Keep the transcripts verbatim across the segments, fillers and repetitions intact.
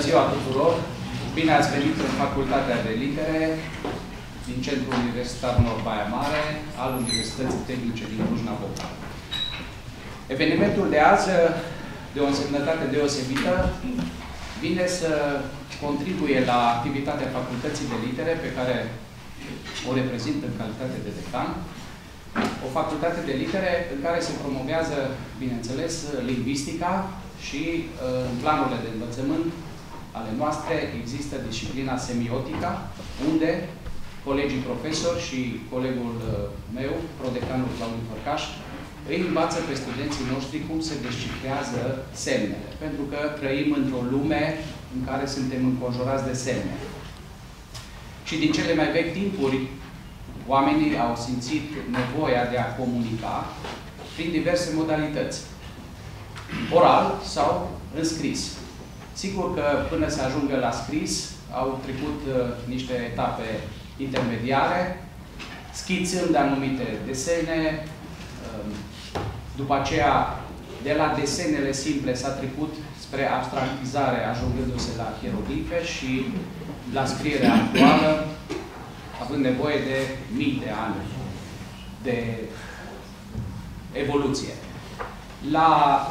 ziua tuturor! Bine ați venit în Facultatea de Litere din Centrul Universitar Nord-Baia Mare al Universității Tehnice din Cluj-Napoca. Evenimentul de azi, de o însemnătate deosebită, vine să contribuie la activitatea Facultății de Litere, pe care o reprezint în calitate de decan. O facultate de litere în care se promovează, bineînțeles, lingvistica și în planurile de învățământ ale noastre există disciplina semiotica, unde colegii profesori și colegul meu, prodecanul Claudiu Fărcaș, îi învață pe studenții noștri cum se descifrează semnele, pentru că trăim într-o lume în care suntem înconjurați de semne. Și din cele mai vechi timpuri, oamenii au simțit nevoia de a comunica prin diverse modalități, oral sau în scris. Sigur că până să ajungă la scris au trecut uh, niște etape intermediare, schițând anumite desene, uh, după aceea de la desenele simple s-a trecut spre abstractizare, ajungându-se la hieroglife și la scrierea actuală, având nevoie de mii de ani de evoluție. La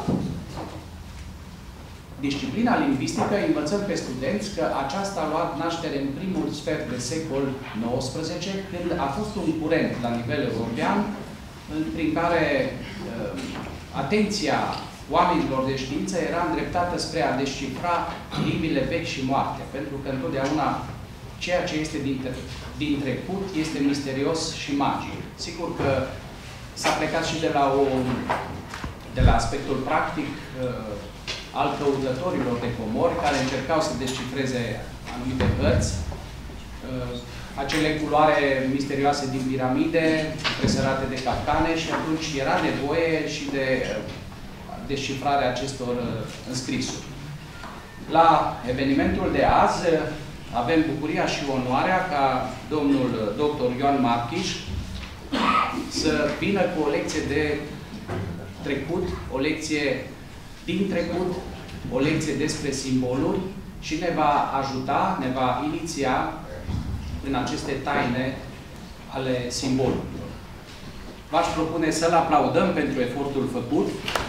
disciplina lingvistică învățăm pe studenți că aceasta a luat naștere în primul sfert de secol nouăsprezece, când a fost un curent la nivel european, prin care uh, atenția oamenilor de știință era îndreptată spre a descifra limbile vechi și moarte, pentru că întotdeauna ceea ce este din, din trecut este misterios și magic. Sigur că s-a plecat și de la, o, de la aspectul practic uh, al căutătorilor de comori, care încercau să descifreze anumite cărți, uh, acele culoare misterioase din piramide, presărate de capcane, și atunci era nevoie și de uh, descifrarea acestor uh, înscrisuri. La evenimentul de azi avem bucuria și onoarea ca domnul doctor Ioan Marchiș să vină cu o lecție de trecut, o lecție din trecut, o lecție despre simboluri și ne va ajuta, ne va iniția în aceste taine ale simbolurilor. V-aș propune să-l aplaudăm pentru efortul făcut.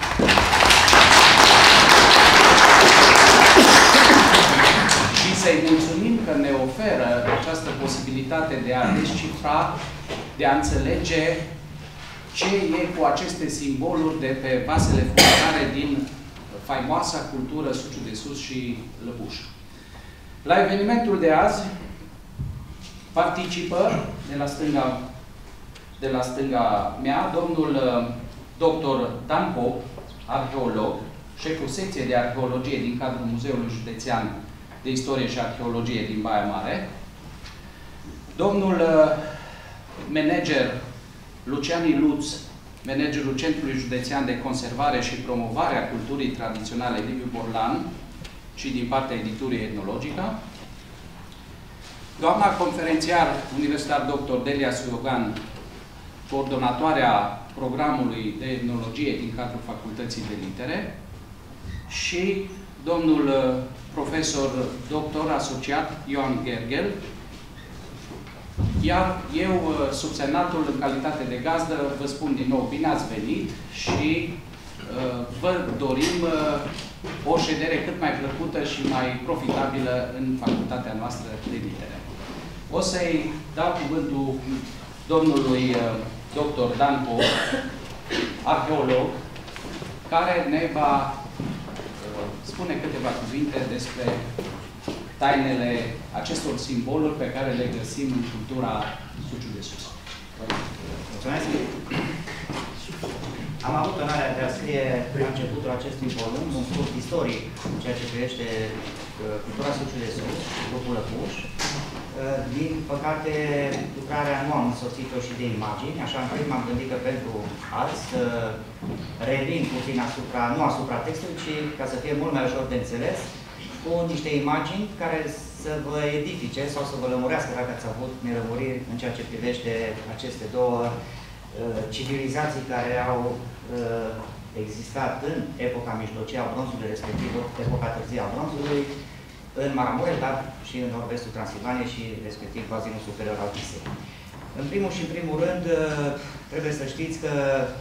Și să-i mulțumim că ne oferă această posibilitate de a descifra, de a înțelege ce e cu aceste simboluri de pe vasele funerare din faimoasa cultură Suciu de Sus și Lăbuș. La evenimentul de azi participă, de la stânga, de la stânga mea, domnul doctor Dan Pop, arheolog, șeful secției de arheologie din cadrul Muzeului Județean de Istorie și Arheologie din Baia Mare, domnul manager Lucian Iluț, managerul Centrului Județean de Conservare și Promovare a Culturii Tradiționale Liviu Borlan și din partea editurii etnologică, doamna conferențiar universitar doctor Delia Suiogan, coordonatoarea programului de etnologie din cadrul Facultății de Litere, și domnul profesor doctor asociat Ioan Gergel, iar eu, subsemnatul, în calitate de gazdă, vă spun din nou bine ați venit și uh, vă dorim uh, o ședere cât mai plăcută și mai profitabilă în facultatea noastră de litere. O să-i dau cuvântul domnului uh, doctor Dan Pop, arheolog, care ne va uh, spune câteva cuvinte despre tainele acestor simboluri pe care le găsim în cultura Suciu de Sus. Mulțumesc! Am avut onoarea de a scrie la începutul acestui volum un scurt istoric în ceea ce privește cultura Suciu de Sus și grupul Lăbuș. Din păcate, lucrarea nu am însoțit-o și de imagini, așa încât m-am gândit că pentru azi să revin puțin asupra, nu asupra textului, ci ca să fie mult mai ușor de înțeles, cu niște imagini care să vă edifice sau să vă lămurească dacă ați avut nelămuriri în ceea ce privește aceste două uh, civilizații care au uh, existat în epoca mijlocie a bronzului, respectiv epoca târzie a bronzului, în Maramureș, dar și în nord-vestul Transilvaniei și respectiv bazinul superior al Tisei. În primul și în primul rând, trebuie să știți că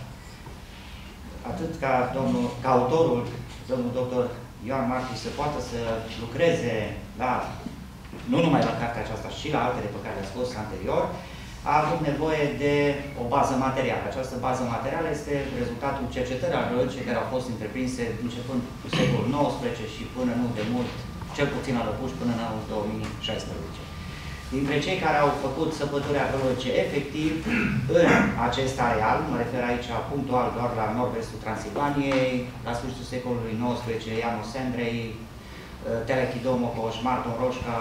atât ca, domnul, ca autorul, domnul doctor Ioan Marchiș, să poată să lucreze la, nu numai la cartea aceasta, ci și la altele pe care le-a scos anterior, a avut nevoie de o bază materială. Această bază materială este rezultatul cercetării arheologice care au fost întreprinse începând cu secolul nouăsprezece și până nu de mult, cel puțin la Lăpuș, până în anul două mii șaisprezece. Dintre cei care au făcut săpături arheologice efectiv în acest areal, mă refer aici punctual doar la nord-vestul Transilvaniei, la sfârșitul secolului nouăsprezece, Ianus Sendrei, Telechi Domocoș, Marton Roșca,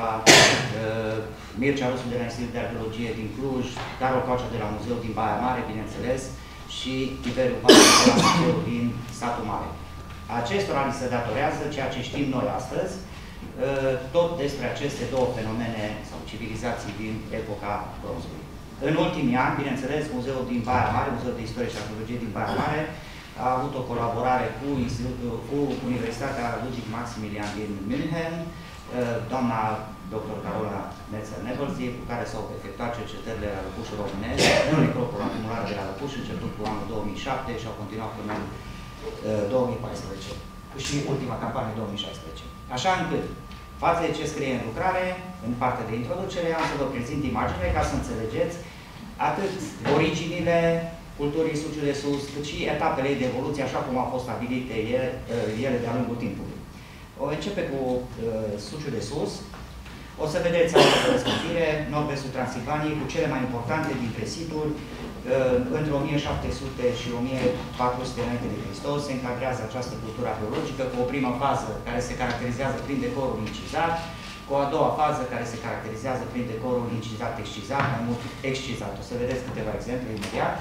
Mircea Rusu de la Institutul de Arheologie din Cluj, Darul Caucea de la Muzeul din Baia Mare, bineînțeles, și Tiberiu Pașa de la Muzeul din Satul Mare. Acestora li se datorează ceea ce știm noi astăzi, tot despre aceste două fenomene sau civilizații din epoca bronzului. În ultimii ani, bineînțeles, Muzeul din Baia Mare, Muzeul de Istorie și Arheologie din Baia Mare, a avut o colaborare cu, cu Universitatea Ludwig Maximilian din München, doamna doctor Carola Netzer-Nebelzi, cu care s-au efectuat cercetările la Lăpușul românesc, în necropolul acumulare de la Lăpuș, începând cu anul două mii șapte și au continuat până în două mii paisprezece și ultima campanie două mii șaisprezece. Așa încât, față de ce scrie în lucrare, în partea de introducere, am să vă prezint imaginile ca să înțelegeți atât originile culturii Suciu de Sus, cât și etapele de evoluție, așa cum au fost stabilite ele, ele de-a lungul timpului. O începe cu uh, Suciu de Sus. O să vedeți aici o descriere, nord-vestul Transilvaniei, cu cele mai importante dintre situri, uh, între o mie șapte sute și o mie patru sute înainte de Hristos, se încadrează această cultură arheologică cu o primă fază care se caracterizează prin decorul incizat, cu a doua fază care se caracterizează prin decorul incizat-excizat, mai mult excizat. O să vedeți câteva exemple imediat.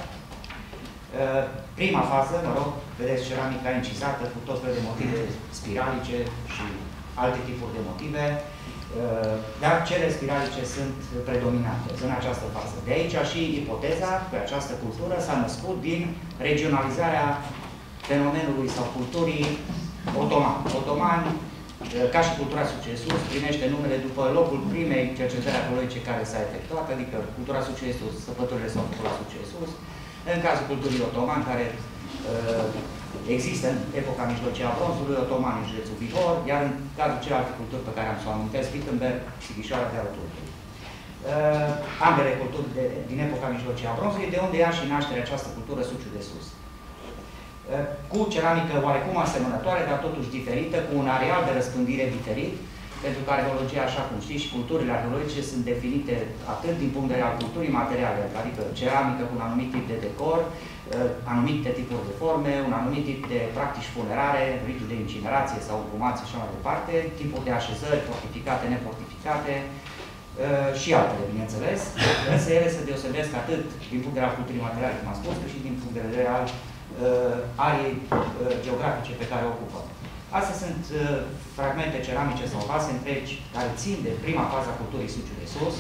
Prima fază, mă rog, vedeți ceramica incizată cu tot felul de motive spiralice și alte tipuri de motive, dar cele spiralice sunt predominante în această fază. De aici și ipoteza că această cultură s-a născut din regionalizarea fenomenului sau culturii otomani. Otomani, ca și cultura Suciu de Sus, primește numele după locul primei cercetări arheologice care s-a efectuat, adică cultura Suciu de Sus, săpăturile s-au făcut la Suciu de Sus. În cazul culturii otoman, care uh, există în epoca mijlocie a bronzului, otoman în județul Bihor, iar în cazul celelalte culturi pe care am să o amintesc, Wittenberg, Sighișoara, de Turcului. Uh, ambele culturi de, din epoca mijlocie a bronzului, de unde ia și nașterea această cultură Suciu de Sus. Uh, cu ceramică oarecum asemănătoare, dar totuși diferită, cu un areal de răspândire diferit, pentru că arheologia, așa cum știți, și culturile arheologice sunt definite atât din punct de vedere al culturii materiale, adică ceramică cu un anumit tip de decor, anumite tipuri de forme, un anumit tip de practici funerare, rituri de incinerație sau incumație și așa mai departe, tipuri de așezări fortificate, nefortificate și altele, bineînțeles. Însă ele se deosebesc atât din punct de vedere al culturii materiale, cum am spus, cât și din punct de vedere al ariei geografice pe care o ocupă. Astea sunt uh, fragmente ceramice sau vase întregi care țin de prima fază a culturii Suciu de Sus.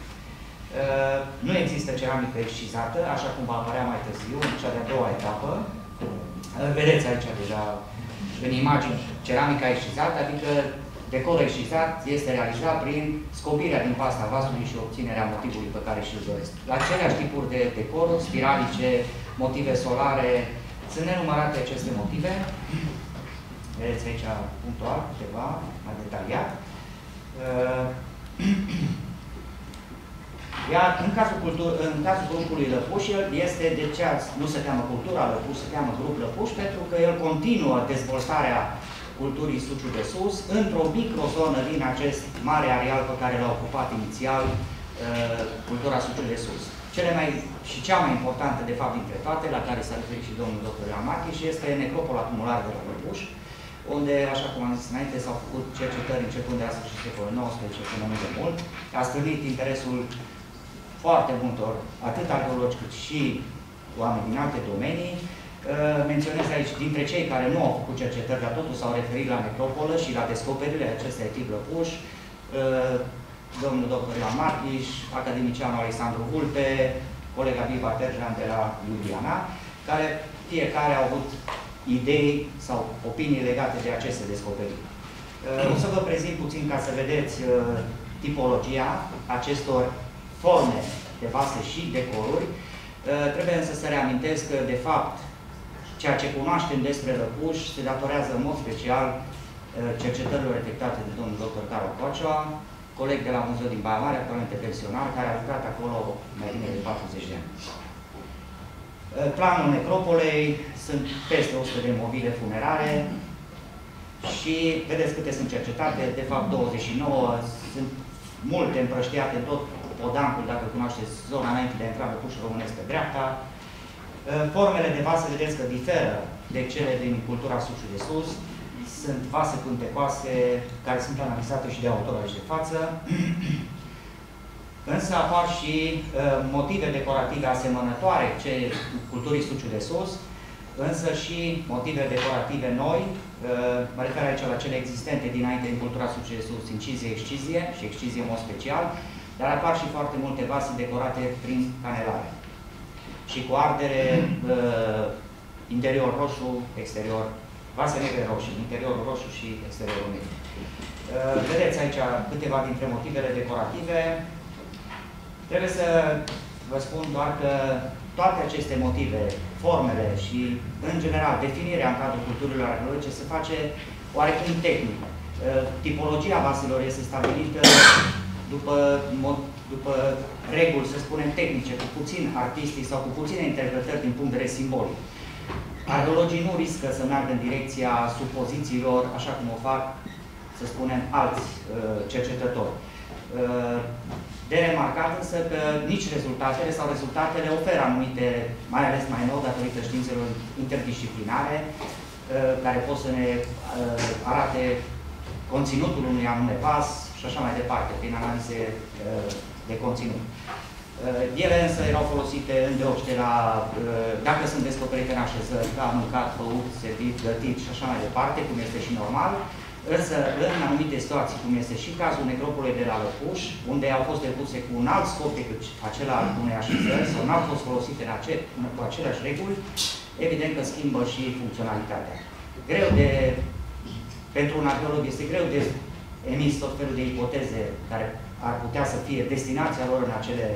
Uh, nu există ceramică excizată, așa cum va apărea mai târziu, în cea de-a doua etapă. Uh, vedeți aici deja în imagini ceramica excizată, adică decorul excizat este realizat prin scobirea din pasta vasului și obținerea motivului pe care și-l doresc. Aceleași tipuri de decoruri, spiralice, motive solare, sunt nenumărate aceste motive. Vedeți aici punctual, câteva, mai detaliat. Iar în cazul, cultur, în cazul grupului Lăpuș, el este de ce nu se cheamă cultura Lăpuș, se cheamă grup Lăpuș, pentru că el continuă dezvoltarea culturii Suciu de Sus într-o microzonă din acest mare areal pe care l-a ocupat inițial cultura Suciu de Sus. Cele mai, și cea mai importantă, de fapt, dintre toate, la care s-a referit și domnul doctor Ioan Marchiș, este necropolul acumular de la Lăpuș, unde, așa cum am zis înainte, s-au făcut cercetări începând de la sfârșitul secolului nouăsprezece până nu de mult. A strânit interesul foarte multor, atât arheologi cât și oameni din alte domenii. Menționez aici, dintre cei care nu au făcut cercetări, dar totul s-au referit la necropolă și la descoperirile acestei tip Lăpuș, domnul doctor Ioan Marchiș, academicianul Alexandru Vulpe, colega Viva Terjan de la Ljubljana, care fiecare au avut idei sau opinii legate de aceste descoperiri. O să vă prezint puțin ca să vedeți tipologia acestor forme de vase și decoruri. Trebuie însă să reamintesc că, de fapt, ceea ce cunoaștem despre lăpuș se datorează în mod special cercetărilor efectuate de domnul doctor Carol Cocioa, coleg de la Muzeul din Baia Mare, actualmente pensionar, care a lucrat acolo mai bine de patruzeci de ani. Planul necropolei sunt peste o sută de mobile funerare și vedeți câte sunt cercetate, de fapt douăzeci și nouă, sunt multe împrăștiate în tot Podancul, dacă cunoașteți zona înainte de a intra lăpușul românesc pe dreapta. Formele de vase vedeți că diferă de cele din cultura Suciu de Sus. Sunt vase puntecoase care sunt analizate și de autor aici de față. Însă apar și uh, motive decorative asemănătoare ce culturii Suciu de Sus, însă și motive decorative noi. Uh, mă refer aici la cele existente dinainte din cultura Suciu de Sus, incizie, excizie și excizie în mod special, dar apar și foarte multe vase decorate prin canelare și cu ardere, uh, interior roșu, exterior, vase negre roșii, interiorul roșu și exteriorul negru. Uh, vedeți aici câteva dintre motivele decorative. Trebuie să vă spun doar că toate aceste motive, formele și, în general, definirea în cadrul culturilor arheologice se face oarecum tehnic. Uh, tipologia vaselor este stabilită după, după reguli, să spunem, tehnice, cu puțin artistic sau cu puține interpretări din punct de vedere simbolic. Arheologii nu riscă să meargă în direcția supozițiilor, așa cum o fac, să spunem, alți uh, cercetători. Uh, de remarcat însă că nici rezultatele sau rezultatele oferă anumite, mai ales mai nou, datorită științelor interdisciplinare, uh, care pot să ne uh, arate conținutul unui anume vas și așa mai departe, prin analize uh, de conținut. Ele însă erau folosite îndeopște la, dacă sunt descoperite în așezări, ca mâncat, băut, servit, gătit și așa mai departe, cum este și normal, însă în anumite situații, cum este și cazul necropolei de la Lăpuș, unde au fost depuse cu un alt scop decât acela al unei așezări sau n-au fost folosite în ace cu aceleași reguli, evident că schimbă și funcționalitatea. Greu de, pentru un arheolog este greu de emis tot felul de ipoteze care ar putea să fie destinația lor în acele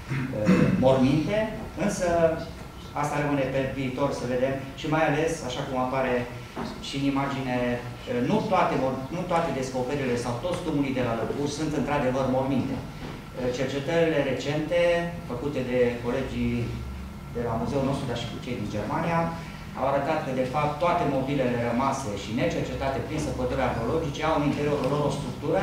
morminte, însă asta rămâne pe viitor să vedem și mai ales, așa cum apare și în imagine, nu toate, nu toate descoperirile sau toți tumulii de la Lăpuș sunt într-adevăr morminte. Cercetările recente, făcute de colegii de la muzeul nostru, dar și cu cei din Germania, au arătat că, de fapt, toate mobilele rămase și necercetate prin săpături arheologice au în interiorul lor o structură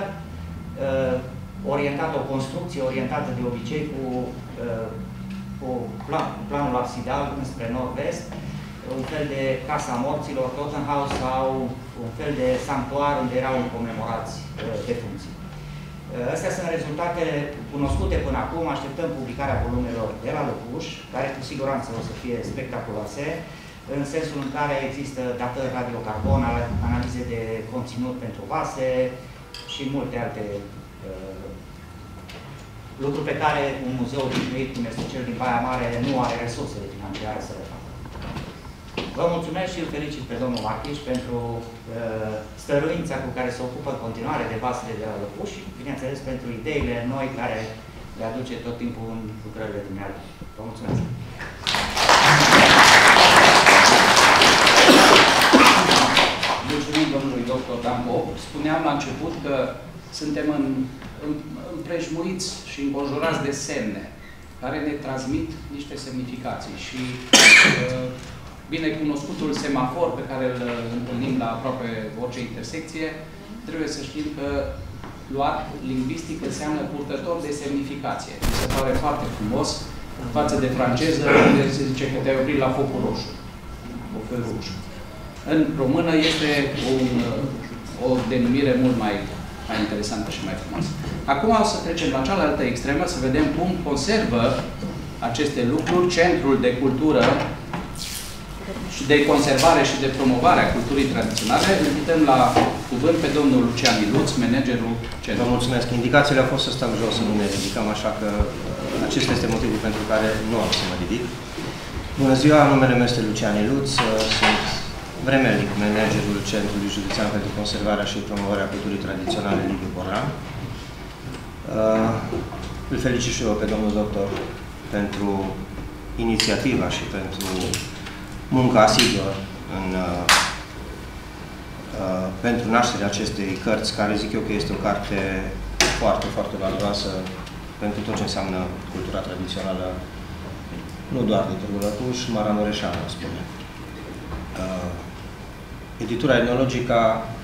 orientată, o construcție orientată de obicei cu, uh, cu, plan, cu planul absidal înspre nord-vest, un fel de casa morților, Tottenhaus, sau un fel de sanctuar unde erau comemorați uh, defunții. Uh, astea sunt rezultatele cunoscute până acum, așteptăm publicarea volumelor de la Lăpuș, care cu siguranță o să fie spectaculoase, în sensul în care există datări radiocarbon, analize de conținut pentru vase și multe alte uh, lucruri pe care un muzeu obișnuit, cum este cel din Baia Mare, nu are resursele financiare să le facă. Vă mulțumesc și îl felicit pe domnul Marchiș pentru uh, stăruința cu care se ocupă în continuare de vasele de la Lăpuș și, bineînțeles, pentru ideile noi care le aduce tot timpul în lucrările dumneavoastră. Vă mulțumesc! Mulțumim domnului doctor Dambo. Spuneam la început că suntem în, în, împrejmuiți și înconjurați de semne care ne transmit niște semnificații și uh, binecunoscutul semafor pe care îl întâlnim la aproape orice intersecție, trebuie să știm că luat lingvistic înseamnă purtător de semnificație. Mi se pare foarte frumos față de franceză, unde se zice că te-ai oprit la focul roșu. Focul roșu. În română este un, o denumire mult mai, mai interesantă și mai frumoasă. Acum o să trecem la cealaltă extremă, să vedem cum conservă aceste lucruri Centrul de Cultură și de Conservare și de Promovare a Culturii Tradiționale. Îl invităm la cuvânt pe domnul Lucian Iluț, managerul Centrului. Vă mulțumesc. Indicațiile au fost să stăm jos, să nu ne ridicăm, așa că acesta este motivul pentru care nu am să mă ridic. Bună ziua, numele meu este Lucian Iluț, sunt Vremelnic, managerul Centrului Județean pentru Conservarea și Promovarea Culturii Tradiționale Liviu Borlan. Îl felicit și eu pe domnul doctor pentru inițiativa și pentru munca asiduă în, pentru nașterea acestei cărți, care zic eu că este o carte foarte, foarte valoroasă pentru tot ce înseamnă cultura tradițională, nu doar de Târgu Lăpuș, Maramureșeană, spune. Uh, editura etnologică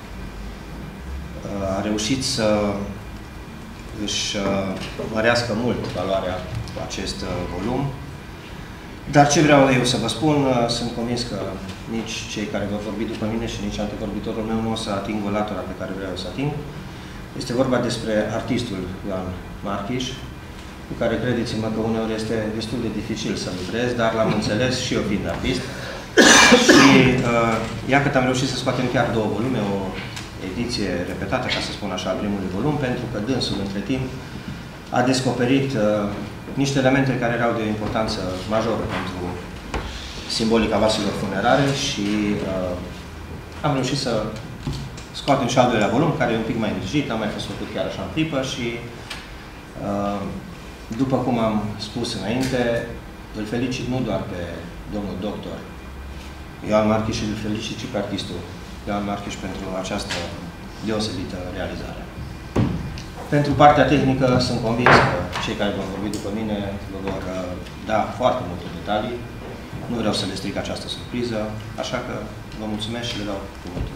uh, a reușit să își uh, mărească mult valoarea cu acest uh, volum. Dar ce vreau eu să vă spun, uh, sunt convins că nici cei care v-au vorbit după mine și nici antevorbitorul meu nu o să ating o latura pe care vreau să ating. Este vorba despre artistul Ioan Marchiș, cu care credeți-mă că uneori este destul de dificil să lucrez, dar l-am înțeles și eu fiind artist. Și uh, ia că am reușit să scoatem chiar două volume, o ediție repetată, ca să spun așa, al primului volum, pentru că dânsul, între timp, a descoperit uh, niște elemente care erau de o importanță majoră pentru simbolica vaselor funerare și uh, am reușit să scoatem și al doilea volum, care e un pic mai îngrijit, n-am mai fost făcut chiar așa în clipă și uh, după cum am spus înainte, îl felicit nu doar pe domnul doctor Ioan Marchiș, și îl felicit și pe artistul Ioan Marchiș pentru această deosebită realizare. Pentru partea tehnică sunt convins că cei care v-au vorbit după mine vă vor da foarte multe detalii. Nu vreau să le stric această surpriză, așa că vă mulțumesc și le dau cuvântul.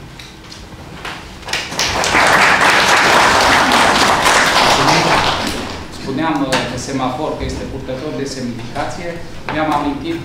Spuneam de semafor că este purtător de semnificație. Mi-am amintit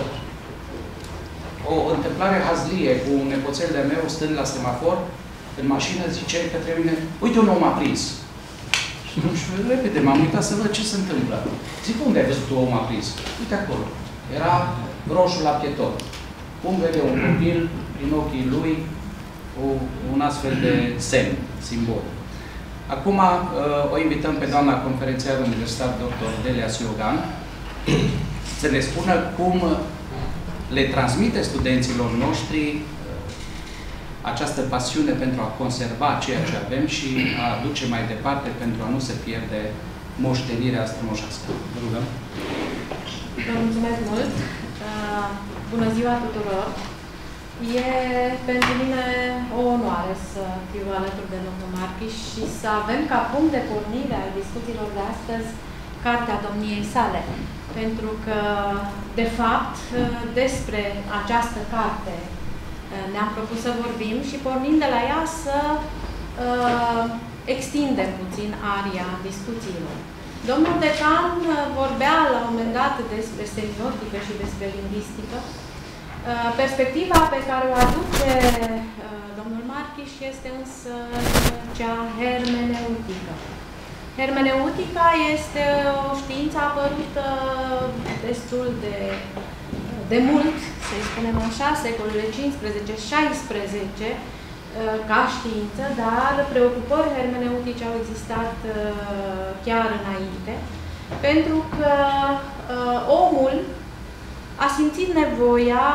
o întâmplare hazlie cu un nepoțel de-a meu stând la semafor, în mașină, zice către mine: uite, un om a prins. Și nu știu, repede, m-am uitat să văd ce se întâmplă. Zic: unde ai văzut un om a prins? Uite acolo. Era roșu la pieton. Cum vede un copil, prin ochii lui, o, un astfel de semn, simbol. Acum o invităm pe doamna conferențiar universitar doctor Delia Siogan să ne spună cum le transmite studenților noștri această pasiune pentru a conserva ceea ce avem și a duce mai departe pentru a nu se pierde moștenirea strămoșească. Vă rugăm. Vă mulțumesc mult. Bună ziua tuturor. E pentru mine o onoare să fiu alături de domnul Marchiș și să avem ca punct de pornire al discuțiilor de astăzi cartea domniei sale. Pentru că, de fapt, despre această carte ne-am propus să vorbim și pornind de la ea să uh, extindem puțin aria discuțiilor. Domnul decan vorbea la un moment dat despre semiotică și despre lingvistică. Uh, perspectiva pe care o aduce uh, domnul Marchiș este însă cea hermeneutică. Hermeneutica este o știință apărută destul de, de mult, să-i spunem așa, secolele cincisprezece șaisprezece, ca știință, dar preocupări hermeneutice au existat chiar înainte, pentru că omul a simțit nevoia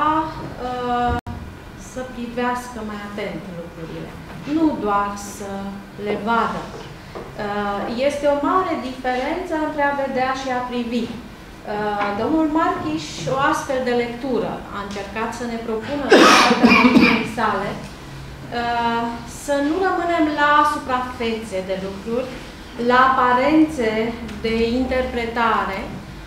să privească mai atent lucrurile, nu doar să le vadă. Este o mare diferență între a vedea și a privi. Domnul Marchiș, o astfel de lectură, a încercat să ne propună în sale să nu rămânem la suprafețe de lucruri, la aparențe de interpretare,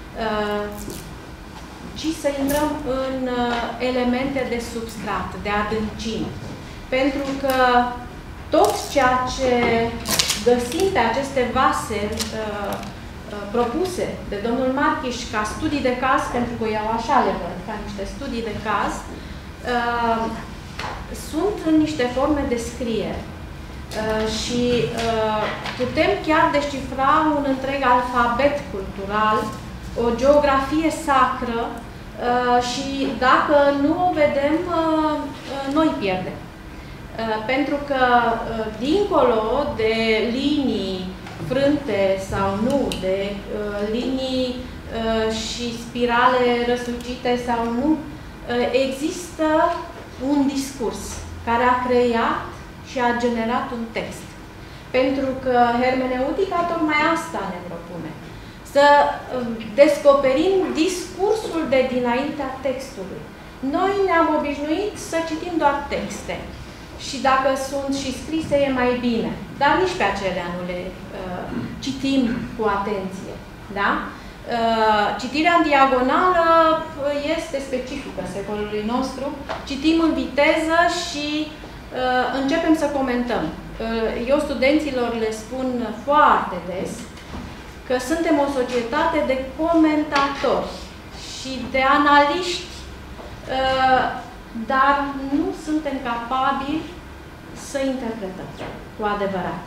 ci să intrăm în elemente de substrat, de adâncime. Pentru că tot ceea ce găsim pe aceste vase uh, uh, propuse de domnul Marchiș ca studii de caz, pentru că eu așa le văd, ca niște studii de caz, uh, sunt în niște forme de scriere. Uh, și uh, putem chiar descifra un întreg alfabet cultural, o geografie sacră uh, și dacă nu o vedem, uh, uh, noi pierdem. Pentru că, dincolo de linii frânte sau nu, de linii și spirale răsucite sau nu, există un discurs care a creat și a generat un text. Pentru că hermeneutica tocmai asta ne propune. Să descoperim discursul de dinaintea textului. Noi ne-am obișnuit să citim doar texte. Și dacă sunt și scrise, e mai bine. Dar nici pe acelea nu le uh, citim cu atenție. Da? Uh, citirea în diagonală este specifică secolului nostru. Citim în viteză și uh, începem să comentăm. Uh, eu studenților le spun foarte des că suntem o societate de comentatori și de analiști, uh, dar nu suntem capabili să interpretăm cu adevărat.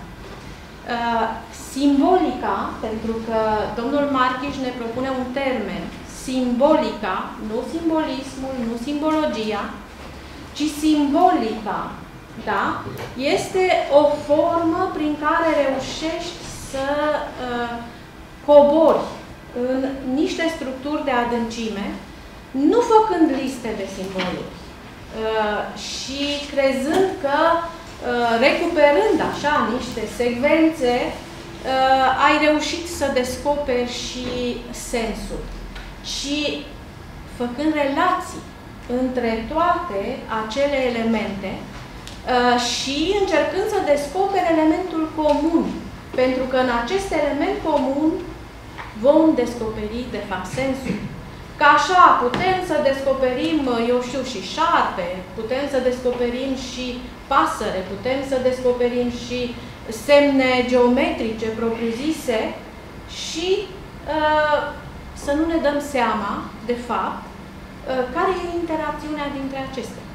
Uh, simbolica, pentru că domnul Marchiș ne propune un termen, simbolica, nu simbolismul, nu simbologia, ci simbolica, da? Este o formă prin care reușești să uh, cobori în niște structuri de adâncime, nu făcând liste de simboluri, uh, și crezând că, uh, recuperând așa niște secvențe, uh, ai reușit să descoperi și sensul. Și făcând relații între toate acele elemente uh, și încercând să descoperi elementul comun. Pentru că în acest element comun vom descoperi, de fapt, sensul. Că așa putem să descoperim, eu știu, și șarpe, putem să descoperim și pasăre, putem să descoperim și semne geometrice propriu-zise și uh, să nu ne dăm seama, de fapt, uh, care e interacțiunea dintre acestea.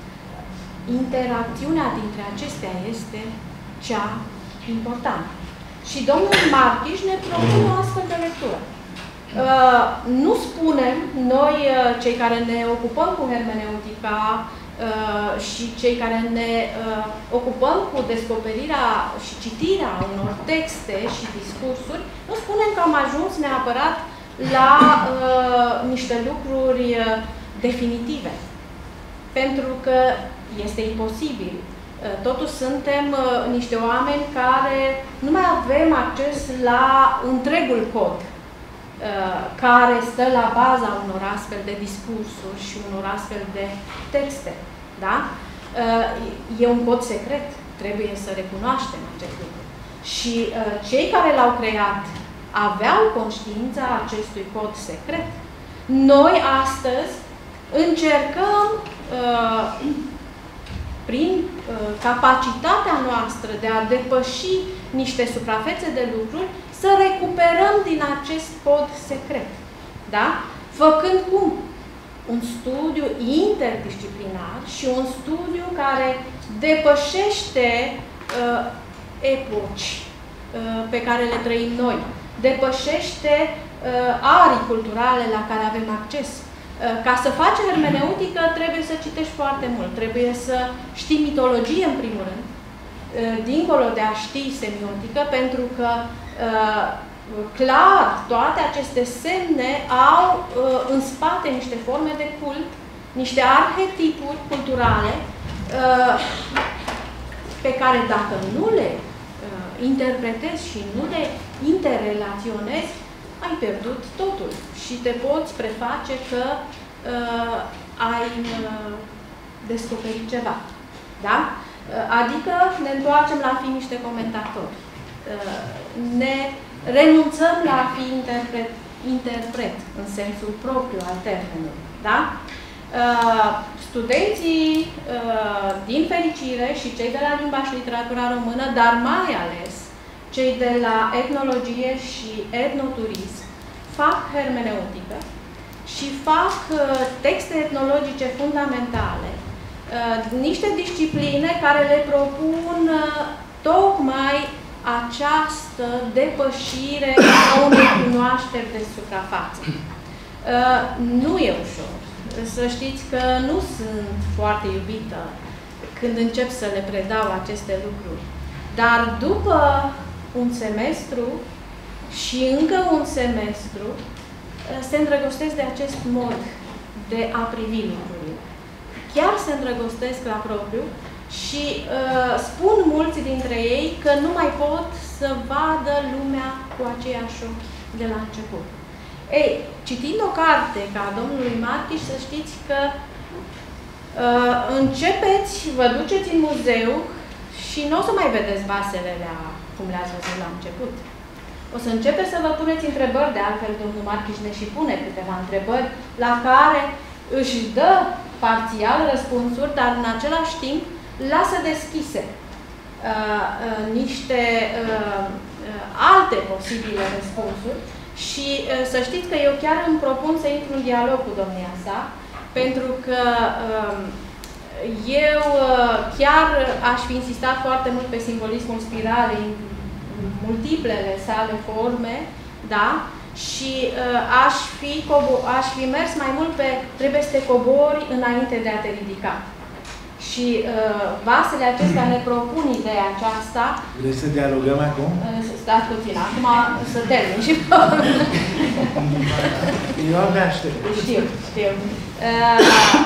Interacțiunea dintre acestea este cea importantă. Și domnul Marchiș ne propune o astfel de lectură. Uh, nu spunem, noi, uh, cei care ne ocupăm cu hermeneutica uh, și cei care ne uh, ocupăm cu descoperirea și citirea unor texte și discursuri, nu spunem că am ajuns neapărat la uh, niște lucruri uh, definitive. Pentru că este imposibil. Uh, totuși suntem uh, niște oameni care nu mai avem acces la întregul cod care stă la baza unor astfel de discursuri și unor astfel de texte. Da? E un cod secret. Trebuie să recunoaștem acest lucru. Și cei care l-au creat aveau conștiința acestui cod secret. Noi astăzi încercăm prin capacitatea noastră de a depăși niște suprafețe de lucruri, să recuperăm din acest cod secret. Da? Făcând cum? Un studiu interdisciplinar și un studiu care depășește uh, epoci uh, pe care le trăim noi, depășește uh, arii culturale la care avem acces. Uh, ca să faci hermeneutică trebuie să citești foarte mult, trebuie să știi mitologie în primul rând, uh, dincolo de a ști semiotică, pentru că Uh, clar, toate aceste semne au uh, în spate niște forme de cult, niște arhetipuri culturale uh, pe care dacă nu le uh, interpretezi și nu le interrelaționezi, ai pierdut totul și te poți preface că uh, ai uh, descoperit ceva. Da? Uh, adică ne întoarcem la a fi niște comentatori. Ne renunțăm la a fi interpret, interpret în sensul propriu al termenului. Da? Studenții, din fericire, și cei de la limba și literatura română, dar mai ales cei de la etnologie și etnoturism, fac hermeneutică și fac texte etnologice fundamentale, niște discipline care le propun tocmai această depășire a unei cunoașteri de suprafață. Uh, nu e ușor. Să știți că nu sunt foarte iubită când încep să le predau aceste lucruri. Dar după un semestru și încă un semestru, uh, se îndrăgostesc de acest mod de a privi lucrurile. chiar se îndrăgostesc la propriu și uh, spun mulți dintre ei că nu mai pot să vadă lumea cu aceiași ochi de la început. Ei, citind o carte ca a domnului Marchiș, să știți că uh, începeți, vă duceți în muzeu și nu o să mai vedeți vasele alea cum le-ați văzut la început. O să începeți să vă puneți întrebări, de altfel domnul Marchiș ne și pune câteva întrebări la care își dă parțial răspunsuri, dar în același timp lasă deschise uh, uh, niște uh, uh, alte posibile răspunsuri și uh, să știți că eu chiar îmi propun să intru în dialog cu domnia sa, pentru că uh, eu uh, chiar aș fi insistat foarte mult pe simbolismul spiralei, multiplele sale forme, da? Și uh, aș, fi aș fi mers mai mult pe trebuie să te cobori înainte de a te ridica. Și uh, vasele acestea ne propun ideea aceasta. Vrei să dialogăm acum? Uh, stați puțin, acum să termin și eu abia aștept. Știu, știu. Uh,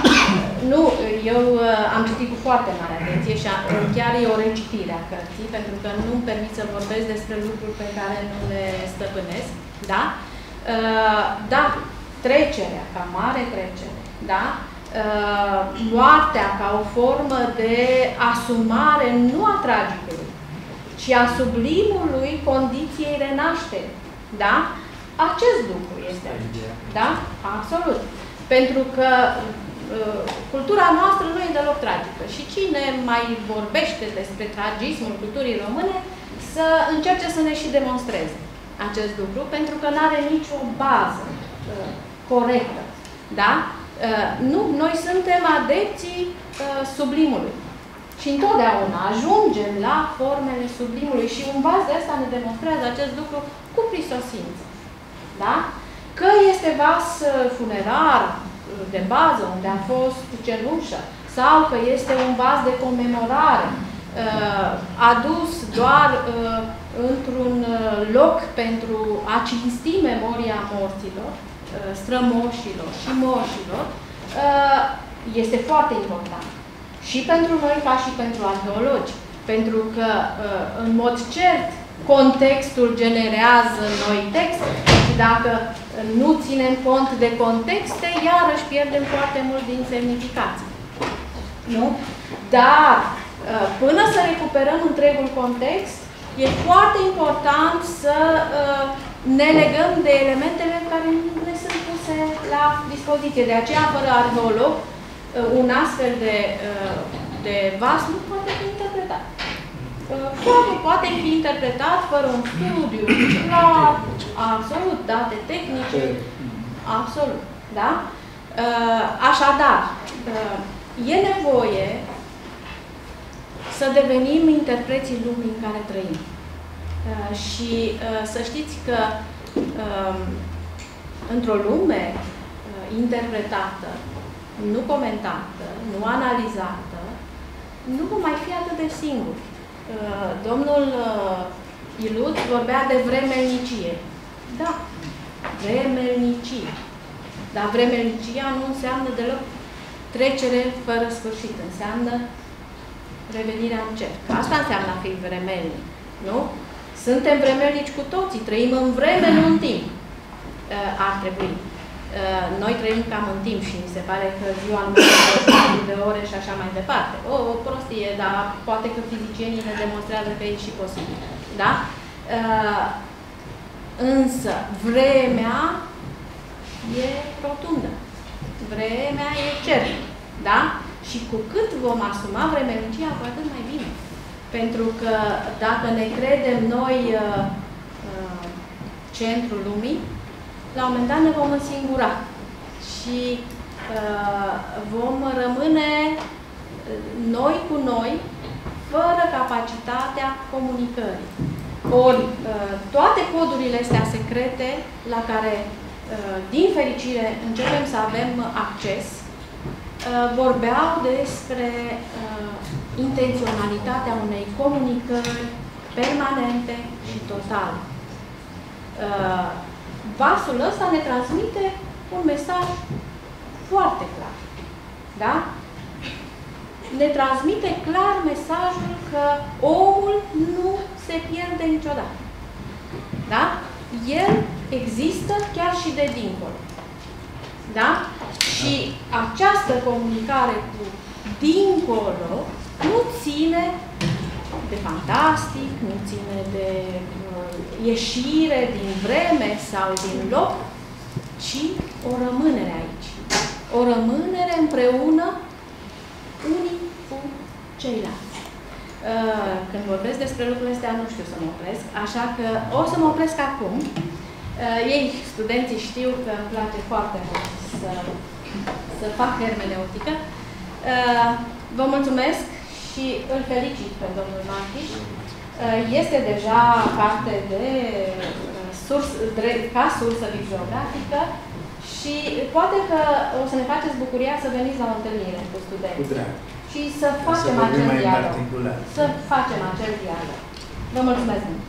nu, eu uh, am citit cu foarte mare atenție și am, chiar e o recitire a cărții, pentru că nu-mi permit să vorbesc despre lucruri pe care nu le stăpânesc. Da? Uh, da, trecerea, ca mare trecere, da? Uh, moartea ca o formă de asumare nu a tragicului, ci a sublimului condiției renaștere. Da? Acest lucru este aici. Da? Absolut. Pentru că uh, cultura noastră nu e deloc tragică și cine mai vorbește despre tragismul culturii române să încerce să ne și demonstreze acest lucru, pentru că nu are nicio bază uh, corectă. Da? Uh, nu, noi suntem adepții uh, sublimului. Și întotdeauna ajungem la formele sublimului și un vas de asta ne demonstrează acest lucru cu prisosință. Da? Că este vas funerar de bază, unde a fost cenușă, sau că este un vas de comemorare, uh, adus doar uh, într-un loc pentru a cinsti memoria morților, uh, strămoșilor și moșilor, uh, este foarte important. Și pentru noi, ca și pentru arheologi. Pentru că, uh, în mod cert, contextul generează noi texte și dacă nu ținem cont de contexte, iarăși pierdem foarte mult din semnificație. Nu? Dar, uh, până să recuperăm întregul context, e foarte important să uh, ne legăm de elementele care ne sunt puse la dispoziție. De aceea, fără arheolog, uh, un astfel de, uh, de vas nu poate fi interpretat. Uh, poate, poate fi interpretat fără un studiu clar, absolut, date tehnice, absolut. Da? Uh, așadar, uh, e nevoie să devenim interpreții lumii în care trăim. Uh, și uh, să știți că uh, într-o lume uh, interpretată, nu comentată, nu analizată, nu vom mai fi atât de singuri. Uh, domnul uh, Iluț vorbea de vremelnicie. Da, vremelnicie. Dar vremelnicia nu înseamnă deloc trecere fără sfârșit. Înseamnă revenirea în cer. Asta înseamnă a fi vremelnic. Nu? Suntem vremelnici cu toții. Trăim în vreme, nu în timp. Uh, ar trebui. Uh, noi trăim cam în timp și mi se pare că ziua nu este de ore și așa mai departe. O, o prostie, dar poate că fizicienii ne demonstrează că e și posibil. Da? Uh, însă, vremea e rotundă. Vremea e cert. Da? Și cu cât vom asuma vremelnicia, cu atât mai bine. Pentru că dacă ne credem noi uh, uh, centrul lumii, la un moment dat ne vom însingura și uh, vom rămâne noi cu noi, fără capacitatea comunicării. Ori, uh, toate codurile astea secrete, la care, uh, din fericire, începem să avem acces, uh, vorbeau despre uh, intenționalitatea unei comunicări permanente și totale. Uh, Vasul ăsta ne transmite un mesaj foarte clar. Da? ne transmite clar mesajul că omul nu se pierde niciodată. Da? El există chiar și de dincolo. Da? Și această comunicare cu dincolo nu ține de fantastic, nu ține de uh, ieșire din vreme sau din loc, ci o rămânere aici. O rămânere împreună unii cu ceilalți. Uh, când vorbesc despre lucrurile astea, nu știu să mă opresc, așa că o să mă opresc acum. Uh, ei, studenții, știu că îmi place foarte mult să, să fac hermeneutică. Uh, vă mulțumesc și îl felicit pe domnul Marchiș. Uh, este deja parte de uh, surs, de, ca sursă bibliografică și poate că o să ne faceți bucuria să veniți la o întâlnire cu studenții. Cu drag. Și să facem să acel mai dialog. Să facem acel dialog. Vă mulțumesc mult!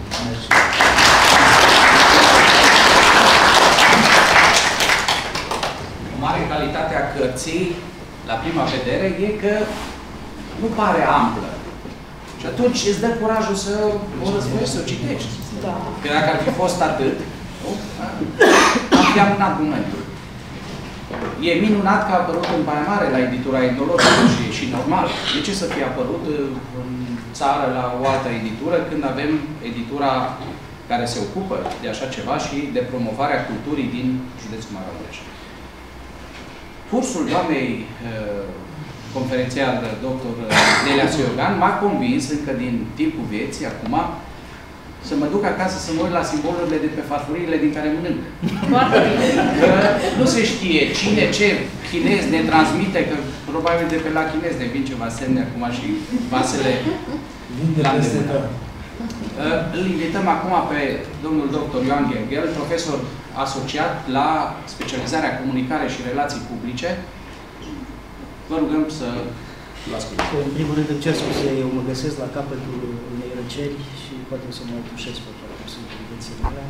O mare calitate a cărții, la prima vedere, e că nu pare amplă. Și atunci îți dă curajul să o războiești, să o citești. Da. Că dacă ar fi fost atât, am fi amânat momentul. E minunat că a apărut în Baia Mare, la editura etnologică și e și normal. De ce să fie apărut în țară la o altă editură când avem editura care se ocupă de așa ceva și de promovarea culturii din județul Maramureș? Cursul doamnei uh, conferențiar doctor Delia Siogan m-a convins încă din timpul vieții, acum, să mă duc acasă să mă uit la simbolurile de pe farfuriile din care mănânc. Foarte bine. Că nu se știe cine, ce chinez ne transmite, că probabil de pe la chinez ne vin ceva semne acum și vasele la îndemână. Îl invităm acum pe domnul doctor Ioan Gherghel, profesor asociat la specializarea comunicare și relații publice. Vă rugăm să îl ascultăm. În primul rând îmi cer scuze, eu mă găsesc la capătul unei răceri și poate o să mă tușesc pe toate, sunt intențiile mele.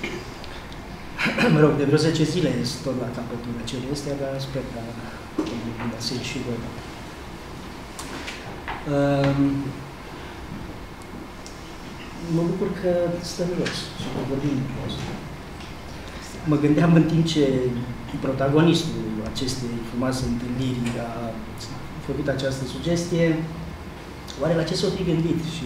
Mă rog, de vreo zece zile sunt tot la capătul răcerii astea, dar sper că mă găsesc și voi. Um, mă bucur că stăm jos și că vorbim jos. Mă gândeam în timp ce protagonistul acestei frumoase întâlniri a făcut această sugestie, oare la ce s-o fi gândit? Și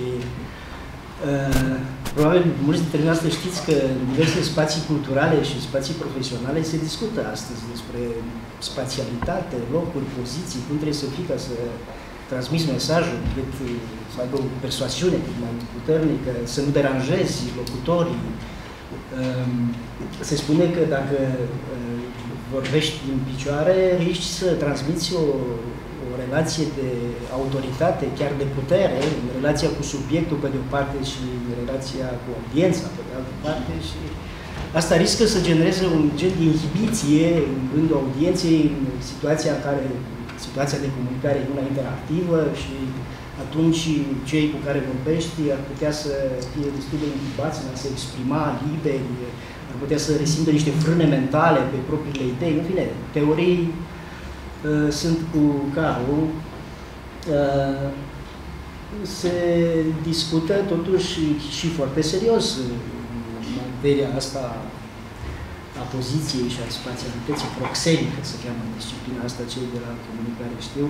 uh, probabil mulți dintre noastre știți că în diverse spații culturale și spații profesionale se discută astăzi despre spațialitate, locuri, poziții, cum trebuie să fii ca să transmiți mesajul, cât să aibă o persoasiune cât mai puternică, să nu deranjezi locutorii. Uh, se spune că dacă uh, vorbești în picioare, riști să transmiți o o relație de autoritate, chiar de putere, în relația cu subiectul pe de o parte și în relația cu audiența pe de altă parte și asta riscă să genereze un gen de inhibiție în rândul audienței în situația în care situația de comunicare e una interactivă și atunci cei cu care vorbești ar putea să fie destul de inhibați în a se exprima liberi, ar putea să resimtă niște frâne mentale pe propriile idei, în fine, teorii Uh, sunt cu carul, uh, se discută totuși și foarte serios în materia asta a poziției și a spațialității proxemică, se cheamă disciplina asta, cei de la comunicare știu.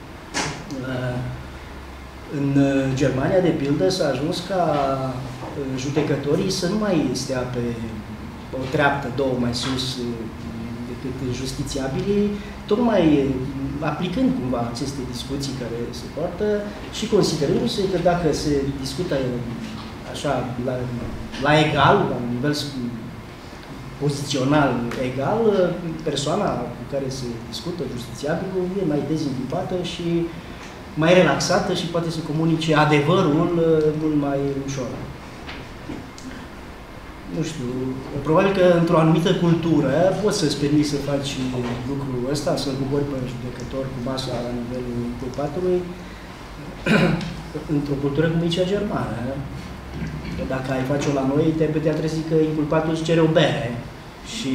Uh, în Germania, de pildă, s-a ajuns ca judecătorii să nu mai stea pe o treaptă, două mai sus decât justițiabilii, tocmai aplicând cumva aceste discuții care se poartă și considerându-se că dacă se discută așa la, la egal, la un nivel pozițional egal, persoana cu care se discută, justițiabilul, e mai dezinhibată și mai relaxată și poate să comunice adevărul mult mai ușor. Nu știu, probabil că într-o anumită cultură poți să-ți permiți să faci lucrul ăsta, să-l bucuri pe judecător cu masa la nivelul inculpatului, într-o cultură cum e cea germană. Dacă ai face-o la noi, te-ai putea trezi că inculpatul îți cere o bere și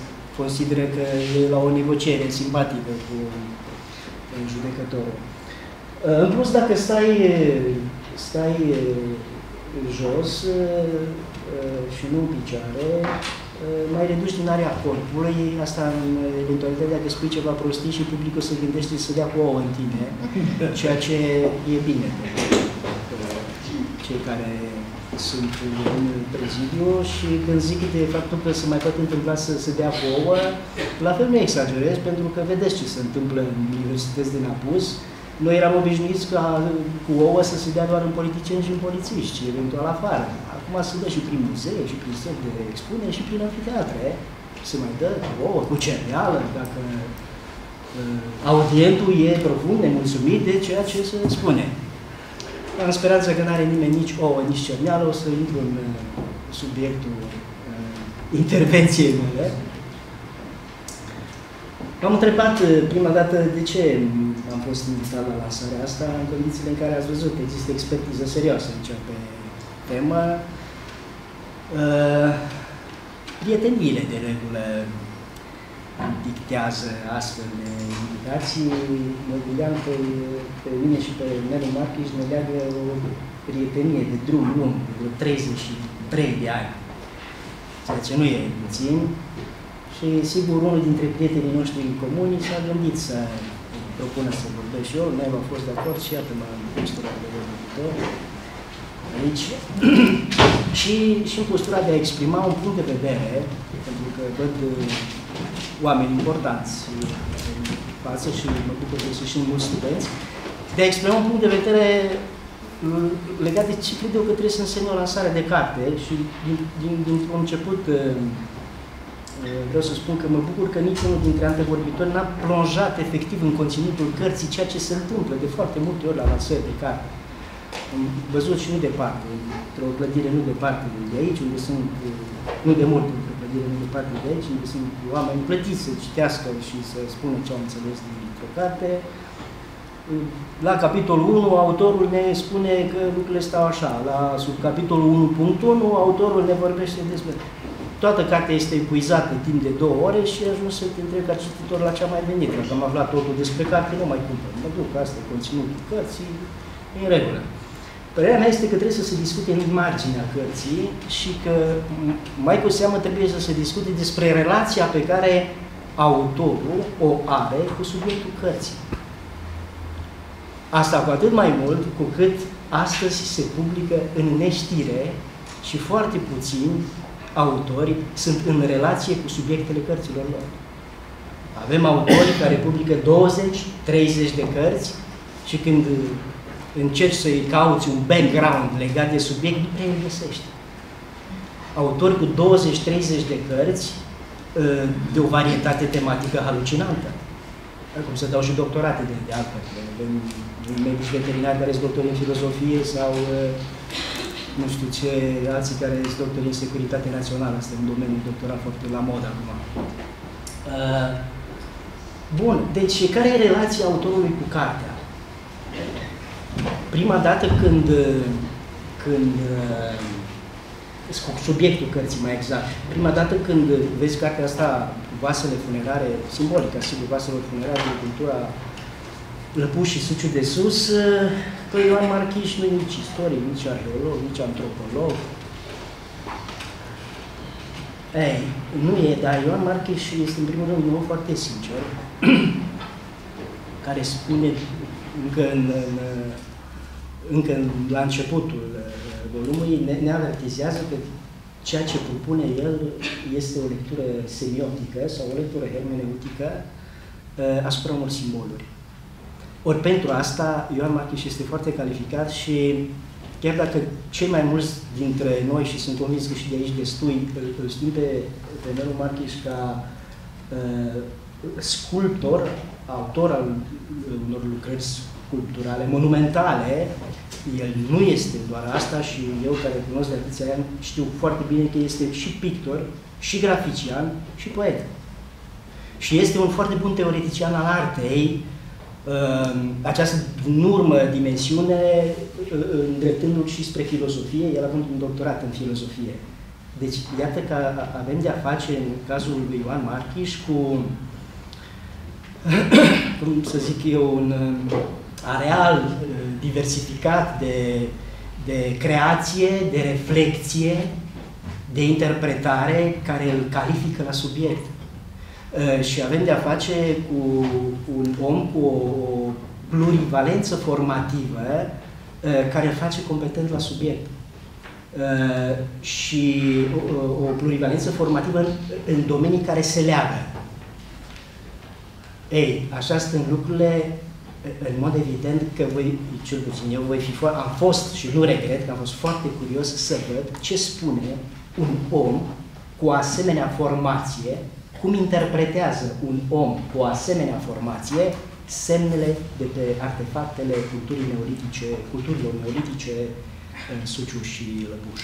consideră că e la o negociere simpatică cu judecătorul. În plus, dacă stai, stai jos și nu în picioare, mai reduci din area corpului, asta în eventualitatea că spui ceva prostii și publicul se gândește să dea cu ouă în tine, ceea ce e bine pentru cei care sunt în prezidiu. Și când zic de faptul că se mai poate întâmpla să se dea cu ouă, la fel nu exagerez, pentru că vedeți ce se întâmplă în universități din apus. Noi eram obișnuiți ca cu ouă să se dea doar în politicieni și în polițiști, și eventual afară. Acum se dă și prin muzee, și prin săli de expunere, și prin anfiteatre. Se mai dă cu ouă, cu cereală, dacă uh, audientul e profund nemulțumit de ceea ce se spune. Am speranța că nu are nimeni nici ouă, nici cerneală, o să intru în uh, subiectul uh, intervenției mele. M-am întrebat prima dată de ce am fost invitat la lansarea asta, în condițiile în care ați văzut, există expertiză serioasă aici pe temă. Uh, prieteniile de regulă dictează astfel de invitații. Mă gândeam pe, pe mine și pe Nelu Marchiș, ne leagă o prietenie de drum lung, de vreo treizeci și trei de ani, ceea ce nu e puțin. Și sigur, unul dintre prietenii noștri comuni s-a gândit să propună să vorbesc și eu, Nelu a fost de acord și iată m-am posturat de vorbitor aici. și, și în postura de a exprima un punct de vedere, pentru că văd oameni importanți în față și mă bucur că sunt și mulți studenți, de a exprima un punct de vedere legat de ce cred eu că trebuie să însemne o lansare de carte. Și din, din, dintr-un început vreau să spun că mă bucur că niciunul dintre antevorbitori n-a plonjat efectiv în conținutul cărții, ceea ce se întâmplă de foarte multe ori la lansări de carte. Am văzut și nu departe, într-o clădire nu departe de aici, unde sunt, nu de mult, într-o clădire nu departe de aici, unde sunt oameni plătiți să citească și să spună ce au înțeles dintr-o carte. La capitolul unu, autorul ne spune că lucrurile stau așa. La subcapitolul unu punct unu, autorul ne vorbește despre... Toată cartea este epuizată timp de două ore și ajuns să te întreb ca cititor la ce am mai venit. Dacă am aflat totul despre carte, nu mai cumpăr. Mă duc, asta e conținutul cărții, e în regulă. Părerea mea este că trebuie să se discute în marginea cărții și că mai cu seamă trebuie să se discute despre relația pe care autorul o are cu subiectul cărții. Asta cu atât mai mult cu cât astăzi se publică în neștire și foarte puțini autori sunt în relație cu subiectele cărților lor. Avem autori care publică douăzeci treizeci de cărți și când încerci să-i cauți un background legat de subiect, nu prea îl găsești. Autori cu douăzeci treizeci de cărți de o varietate tematică halucinantă. Cum să dau și doctorate de, de altfel. Avem medici veterinari care sunt doctori în filozofie sau nu știu ce, alții care sunt doctori în securitate națională. Asta e un domeniu doctorat foarte la modă acum. Uh, bun, deci care e relația autorului cu cartea? Prima dată când, când cu subiectul cărții mai exact, prima dată când vezi cartea asta cu vasele funerare, simbolică, sigur, vaselor funerare de cultura Lăpuș și Suciu de Sus, că Ioan Marchiș nu e nici istoric, nici arheolog, nici antropolog. Ei, nu e, dar Ioan Marchiș este în primul rând un om foarte sincer, care spune încă, în, în, încă în, la începutul volumului, ne, ne avertizează că ceea ce propune el este o lectură semiotică sau o lectură hermeneutică asupra unor simboluri. Ori pentru asta, Ioan Marchiș este foarte calificat și chiar dacă cei mai mulți dintre noi, și sunt convins că și de aici destui, îl știm pe, pe Nelu Marchiș ca uh, sculptor, autor al unor lucrări sculpturale, monumentale, el nu este doar asta și eu, care cunosc de atâția ani, știu foarte bine că este și pictor, și grafician, și poet. Și este un foarte bun teoretician al artei, această în urmă dimensiune, îndreptându-l și spre filozofie, el având un doctorat în filozofie. Deci, iată că avem de-a face, în cazul lui Ioan Marchiș, cu, cum să zic eu, un areal uh, diversificat de, de creație, de reflexie, de interpretare care îl califică la subiect. Uh, și avem de-a face cu un om cu o, o plurivalență formativă uh, care îl face competent la subiect. Uh, și o, o plurivalență formativă în, în domenii care se leagă. Ei, așa stând lucrurile, în mod evident că voi, cel puțin eu, voi fi foarte, am fost și nu regret că am fost foarte curios să văd ce spune un om cu asemenea formație, cum interpretează un om cu asemenea formație semnele de pe artefactele culturii neolitice, culturilor neolitice în Suciu și Lăpuș.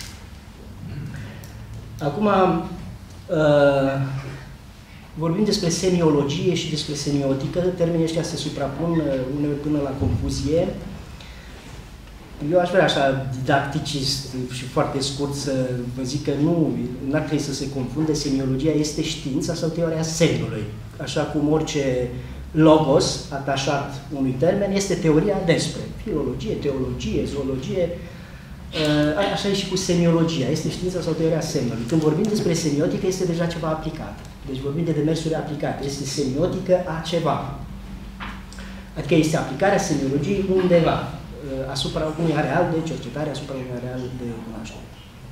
Acum, uh, vorbim despre semiologie și despre semiotică, termenii ăștia se suprapun uneori până la confuzie. Eu aș vrea așa didacticist și foarte scurt să vă zic că nu ar trebui să se confunde. Semiologia este știința sau teoria semnului. Așa cum orice logos atașat unui termen este teoria despre filologie, teologie, zoologie. Așa e și cu semiologia, este știința sau teoria semnului. Când vorbim despre semiotică, este deja ceva aplicat. Deci vorbim de demersuri aplicate. Este semiotică a ceva. Adică este aplicarea semiologiei undeva, asupra unui areal de cercetare, asupra unui areal de cunoaștere.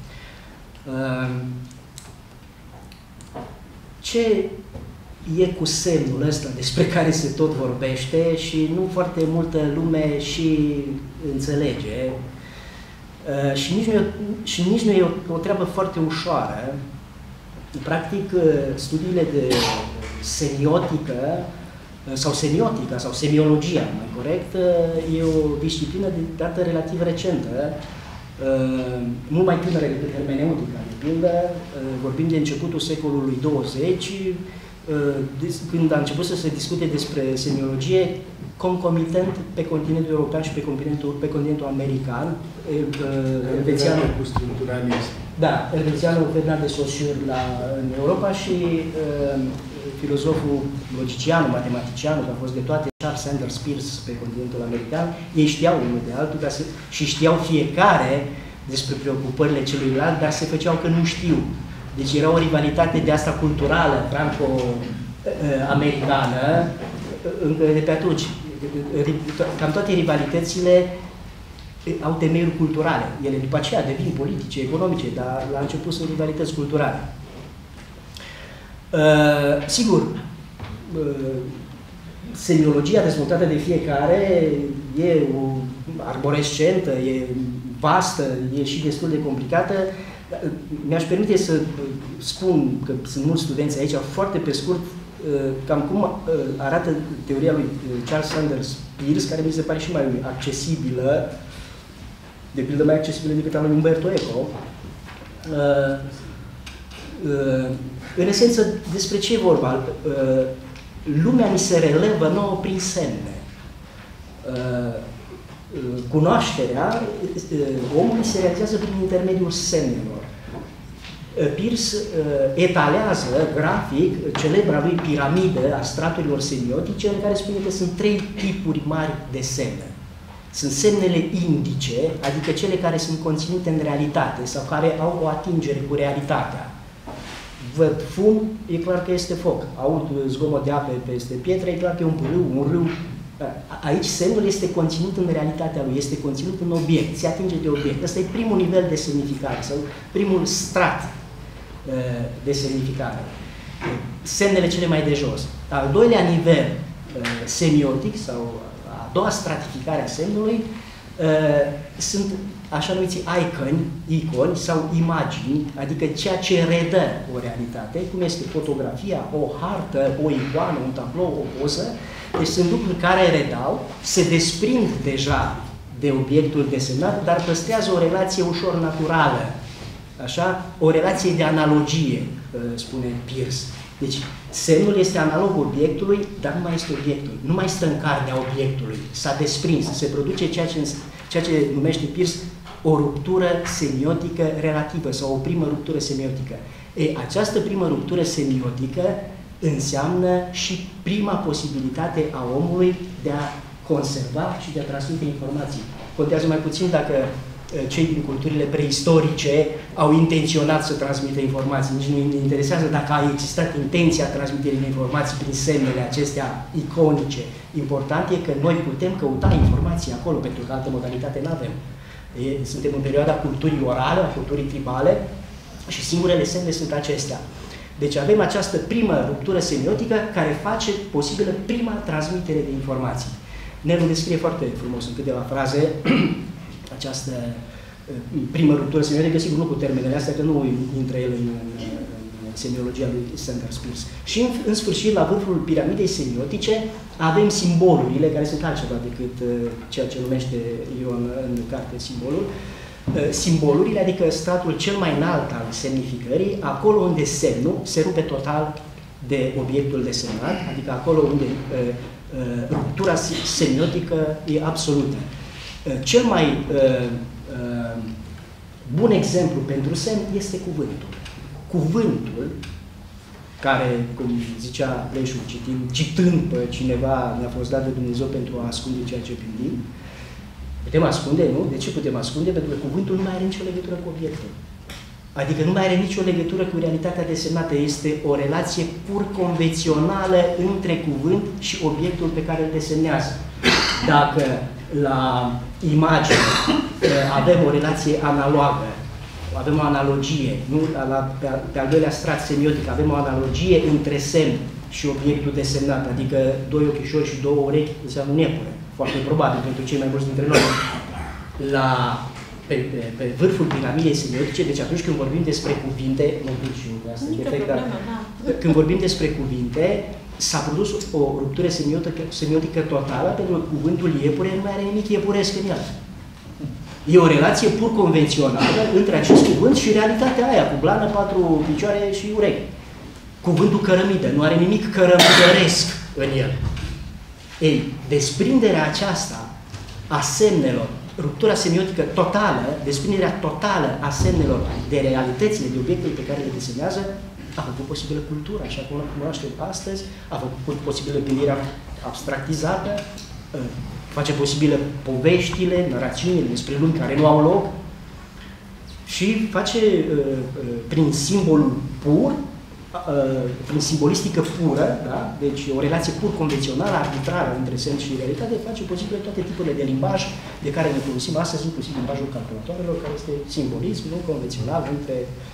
Ce e cu semnul ăsta despre care se tot vorbește și nu foarte multă lume și înțelege? Uh, și nici nu e, și nici nu e o, o treabă foarte ușoară. Practic, uh, studiile de semiotică uh, sau semiotica sau semiologia, mai corect, uh, e o disciplină de dată relativ recentă, uh, mult mai tânără decât hermeneutica, de pildă, uh, vorbim de începutul secolului douăzeci, uh, când a început să se discute despre semiologie, concomitent pe continentul european și pe continentul, pe continentul american, elvețianul cu structuralism. Da, elvețianul Ferdinand de Saussure la, în Europa și uh, filozoful logician, matematician, care a fost de toate, Charles Sanders Peirce pe continentul american. Ei știau unul de altul dar se, și știau fiecare despre preocupările celuilalt, dar se făceau că nu știu. Deci era o rivalitate de asta culturală, franco-americană, încă de pe atunci. Cam toate rivalitățile au temeiuri culturale. Ele după aceea devin politice, economice, dar la început sunt rivalități culturale. Uh, sigur, uh, semiologia dezvoltată de fiecare e o arborescentă, e vastă, e și destul de complicată. Mi-aș permite să spun că sunt mulți studenți aici, foarte pe scurt, cam cum arată teoria lui Charles Sanders Peirce, care mi se pare și mai accesibilă, de pildă mai accesibilă decât a lui Umberto Eco. În esență, despre ce e vorba? Lumea ni se relevă nouă prin semne. Cunoașterea omului se realizează prin intermediul semnelor. Peirce etalează grafic celebra lui piramidă a straturilor semiotice, în care spune că sunt trei tipuri mari de semne. Sunt semnele indice, adică cele care sunt conținute în realitate sau care au o atingere cu realitatea. Văd fum, e clar că este foc. Aud zgomot de apă peste pietre, e clar că e un pârâu, un râu. Aici semnul este conținut în realitatea lui, este conținut în obiect, se atinge de obiect. Ăsta e primul nivel de semnificare sau primul strat de semnificare. Semnele cele mai de jos. Al doilea nivel semiotic sau a doua stratificare a semnului sunt așa numiți iconi, iconi sau imagini, adică ceea ce redă o realitate, cum este fotografia, o hartă, o icoană, un tablou, o poză. Deci sunt lucruri care redau, se desprind deja de obiectul desemnat, dar păstrează o relație ușor naturală. Așa? O relație de analogie, spune Peirce. Deci, semnul este analog obiectului, dar nu mai este obiectul. Nu mai stă în carnea obiectului. S-a desprins. Se produce ceea ce, ceea ce numește Peirce o ruptură semiotică relativă sau o primă ruptură semiotică. E, această primă ruptură semiotică înseamnă și prima posibilitate a omului de a conserva și de a transmite informații. Contează mai puțin dacă cei din culturile preistorice au intenționat să transmită informații. Nici nu ne interesează dacă a existat intenția transmiterii de informații prin semnele acestea iconice. Important e că noi putem căuta informații acolo, pentru că altă modalitate nu avem. Suntem în perioada culturii orale, a culturii tribale și singurele semne sunt acestea. Deci avem această primă ruptură semiotică care face posibilă prima transmitere de informații. Nelu descrie foarte frumos în câteva fraze această primă ruptură semiotică, sigur nu cu termenele astea, că nu intră el în, în, în semiologia lui Sanders Peirce. Și în, în sfârșit, la vârful piramidei semiotice, avem simbolurile, care sunt altceva decât uh, ceea ce numește Ion în carte simbolul. Uh, simbolurile, adică stratul cel mai înalt al semnificării, acolo unde semnul se rupe total de obiectul desemnat, adică acolo unde uh, uh, ruptura semiotică e absolută. Cel mai uh, uh, bun exemplu pentru semn este cuvântul. Cuvântul, care, cum zicea Leșu, citind, citând pe cineva, ne-a fost dat de Dumnezeu pentru a ascunde ceea ce gândim. Putem ascunde, nu? De ce putem ascunde? Pentru că cuvântul nu mai are nicio legătură cu obiectul. Adică nu mai are nicio legătură cu realitatea desemnată. Este o relație pur convențională între cuvânt și obiectul pe care îl desemnează. Dacă la imagine avem o relație analogă, avem o analogie, nu? La, pe, pe al doilea strat semiotic avem o analogie între semn și obiectul desemnat, adică doi ochișori și două urechi înseamnă un iepure, foarte probabil pentru cei mai mulți dintre noi. La, pe, pe, pe vârful piramidei semiotice, deci atunci când vorbim despre cuvinte, mă duc și eu, asta e defect, dar când vorbim despre cuvinte, s-a produs o ruptură semiotică, semiotică totală, pentru că cuvântul iepure nu mai are nimic iepuresc în el. E o relație pur convențională între acest cuvânt și realitatea aia, cu blană, patru picioare și urechi. Cuvântul cărămidă nu are nimic cărămidăresc în el. Ei, desprinderea aceasta a semnelor, ruptura semiotică totală, desprinderea totală a semnelor de realitățile, de obiectele pe care le desemnează, a făcut posibilă cultura, așa cum o cunoaștem astăzi, a făcut posibilă gândirea abstractizată, face posibilă poveștile, narațiunile despre lumi care nu au loc și face prin simbolul pur, prin simbolistică pură, da? Deci o relație pur convențională, arbitrară între semn și realitate, face posibile toate tipurile de limbaj de care ne folosim astăzi, inclusiv limbajul calculatoarelor, care este simbolism, nu convențional, între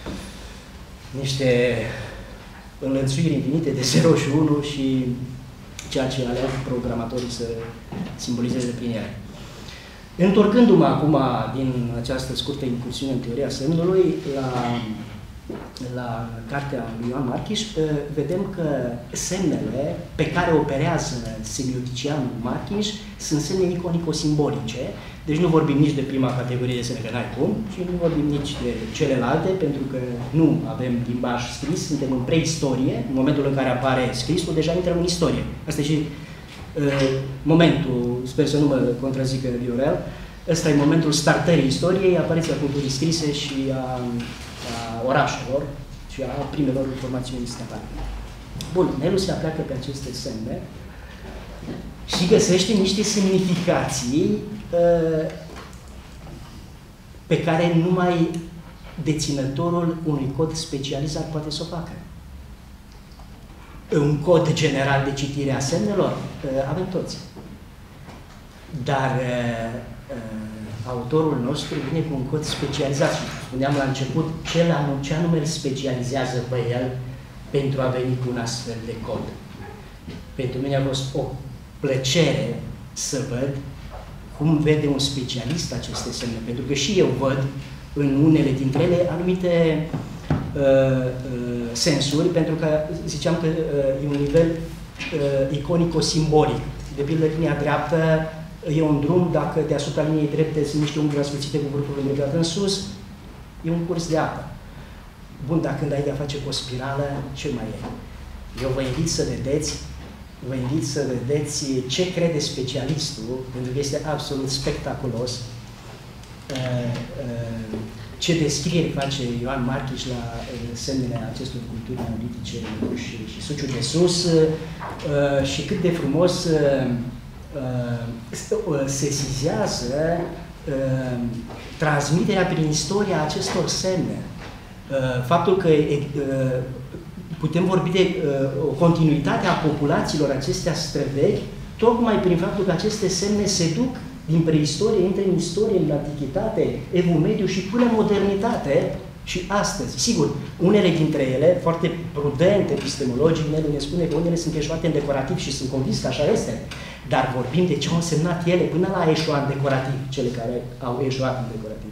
niște înlănțuiri infinite de zero și unu și ceea ce aleg programatorii să simbolizeze prin ele. Întorcându-mă acum din această scurtă incursiune în teoria semnului la, la cartea lui Ioan Marchiș, vedem că semnele pe care operează semioticianul Marchiș sunt semne iconico-simbolice. Deci nu vorbim nici de prima categorie de semne, că n-ai cum, și nu vorbim nici de celelalte, pentru că nu avem limbaj scris, suntem în preistorie. În momentul în care apare scrisul, deja intrăm în istorie. Asta e și uh, momentul, sper să nu mă contrazică Viorel, ăsta e momentul startării istoriei, apariția culturii scrise și a, a orașelor și a primelor informațiuni statale. Bun, Nelu se apleacă pe aceste semne și găsește niște semnificații uh, pe care numai deținătorul unui cod specializat poate să o facă. Un cod general de citire a semnelor uh, avem toți. Dar uh, uh, autorul nostru vine cu un cod specializat și spuneam la început ce, anume, ce anume îl specializează pe el pentru a veni cu un astfel de cod. Pentru mine a fost o plăcere să văd cum vede un specialist aceste semne, pentru că și eu văd în unele dintre ele anumite uh, uh, sensuri, pentru că ziceam că uh, e un nivel uh, iconico-simbolic. De pildă, linia dreaptă e un drum, dacă deasupra liniei drepte sunt niște unghiuri ascuțite cu vârful îndreptat în sus, e un curs de apă. Bun, dar când ai de-a face cu o spirală, ce mai e? Eu vă invit să vedeți Vă invit să vedeți ce crede specialistul, pentru că este absolut spectaculos ce descrieri face Ioan Marchiș la semnele acestor culturi neolitice și, și Suciul de Sus și cât de frumos uh, sesizează uh, transmiterea prin istoria acestor semne. Uh, faptul că uh, putem vorbi de uh, o continuitate a populațiilor acestea străvechi, tocmai prin faptul că aceste semne se duc din preistorie, intră în istorie, în antichitate, evul mediu și până în modernitate și astăzi. Sigur, unele dintre ele, foarte prudent, epistemologic, Nelu ne spune că unele sunt eșuate în decorativ și sunt convins că așa este, dar vorbim de ce au însemnat ele până la a eșua în decorativ, cele care au eșuat în decorativ.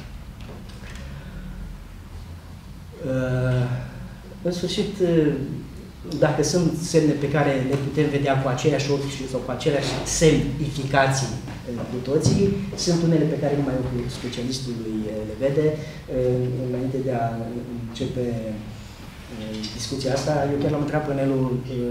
În sfârșit, dacă sunt semne pe care le putem vedea cu aceeași ochi sau cu aceleași semnificații cu toții, sunt unele pe care numai ochiul specialistului le vede. Înainte de a începe discuția asta, eu chiar l-am întrebat pe Nelu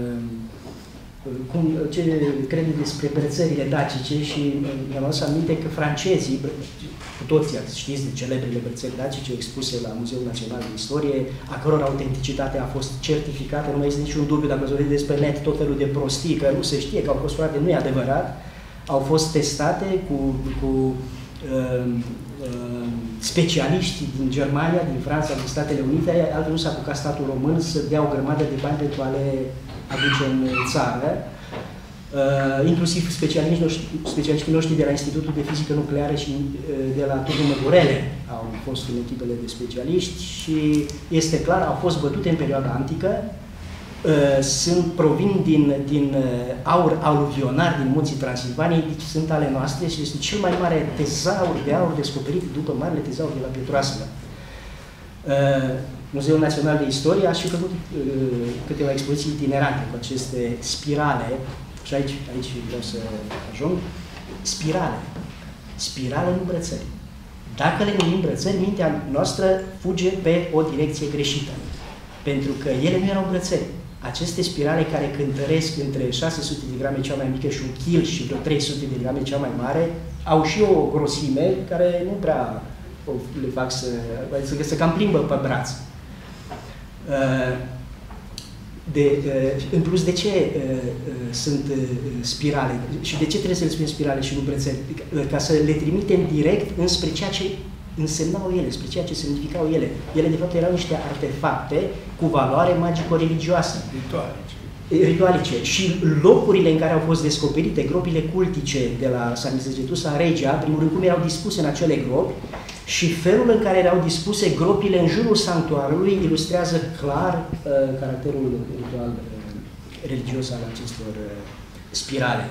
cum, ce crede despre brățările dacice și mi-am adus aminte că francezii, cu toții știți de celebrele brățări dacice expuse la Muzeul Național de Istorie, a căror autenticitate a fost certificată, nu mai este niciun dubiu dacă ați vorbit despre net tot felul de prostii, că nu se știe că au fost furate, nu e adevărat, au fost testate cu, cu uh, uh, specialiști din Germania, din Franța, din Statele Unite, altfel nu s-a apucat statul român să dea o grămadă de bani pentru a le aduce în țară. Uh, inclusiv specialiștii noștri, specialiștii noștri de la Institutul de Fizică Nucleară și uh, de la Turnul Măgurele au fost în echipele de specialiști și este clar, au fost bătute în perioada antică, uh, sunt, provin din, din uh, aur aluvionar din munții Transilvaniei, deci sunt ale noastre și este cel mai mare tezaur de aur descoperit după marele tezaur de la Pietroasele. Uh, Muzeul Național de Istorie a și făcut uh, câteva expoziții itinerante cu aceste spirale. Și aici, aici vreau să ajung. Spirale. Spirale nu brățări. Dacă le numim brățări, mintea noastră fuge pe o direcție greșită. Pentru că ele nu erau brățări. Aceste spirale care cântăresc între șase sute de grame cea mai mică și un kil și vreo trei sute de grame cea mai mare, au și o grosime care nu prea le fac să, să, să cam plimbă pe braț. De, în plus, de ce sunt spirale? Și de ce trebuie să le spunem spirale și nu brățări? Ca să le trimitem direct înspre ceea ce însemnau ele, spre ceea ce semnificau ele. Ele, de fapt, erau niște artefacte cu valoare magico-religioasă. Ritualice. Ritualice. Și locurile în care au fost descoperite, gropile cultice de la Sanisegetusa Regia, primul rând cum erau dispuse în acele gropi, și felul în care erau dispuse gropile în jurul sanctuarului ilustrează clar uh, caracterul ritual uh, religios al acestor uh, spirale.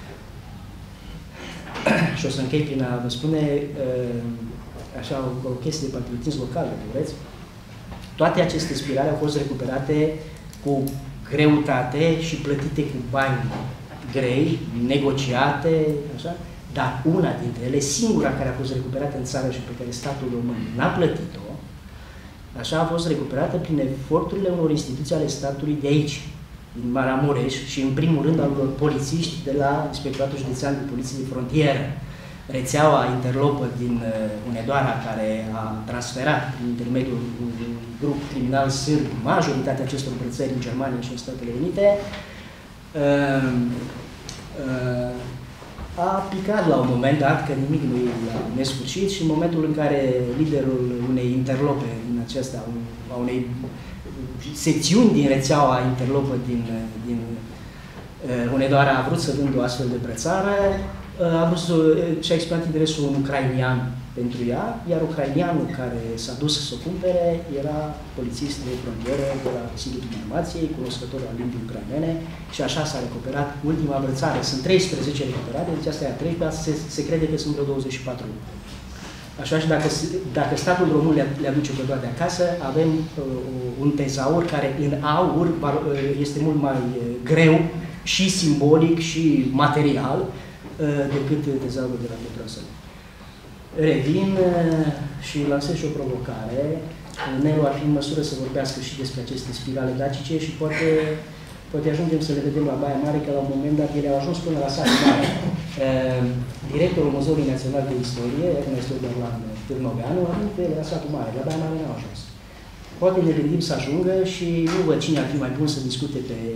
Și o să închei prin a vă spune uh, așa o, o chestie de patriotism local, dacă vreți. Toate aceste spirale au fost recuperate cu greutate și plătite cu bani grei, negociate, așa. Dar una dintre ele, singura care a fost recuperată în țară și pe care statul român n-a plătit-o, așa a fost recuperată prin eforturile unor instituții ale statului de aici, din Maramureș și în primul rând al unor polițiști de la Inspectoratul Județean de Poliție de Frontieră. Rețeaua interlopă din Hunedoara, care a transferat prin intermediul unui grup criminal sârb majoritatea acestor brățări în Germania și în Statele Unite, uh, uh, a picat la un moment dat, că nimic nu e la nesfârșit, și în momentul în care liderul unei interlope din acestea, a unei secțiuni din rețeaua interlopă din, din uh, Hunedoara a vrut să vândă o astfel de brățară, uh, a vrut să, și-a exprimat interesul un ucrainian pentru ea, iar ucrainianul care s-a dus să o cumpere era polițist de frontieră de la Siliul Informației, cunoscător al limbii ucrainene, și așa s-a recuperat ultima brățară. Sunt treisprezece recuperate, deci asta e a treisprezecea, se, se crede că sunt vreo douăzeci și patru. Așa, și dacă, dacă statul român le, le aduce pe toate acasă, avem uh, un tezaur care în aur este mult mai greu și simbolic și material uh, decât tezaurul de la Pietroasele. Revin uh, și lansez și o provocare. Nelu ar fi în măsură să vorbească și despre aceste spirale dacice și poate, poate ajungem să le vedem la Baia Mare, că la un moment dat ele au ajuns până la satul mare. Uh, directorul Muzeului Național de Istorie, Ernesto Berlan Târnoveanu, a venit pe la satul mare, la Baia Mare n-au ajuns. Poate ne gândim să ajungă și nu văd cine ar fi mai bun să discute pe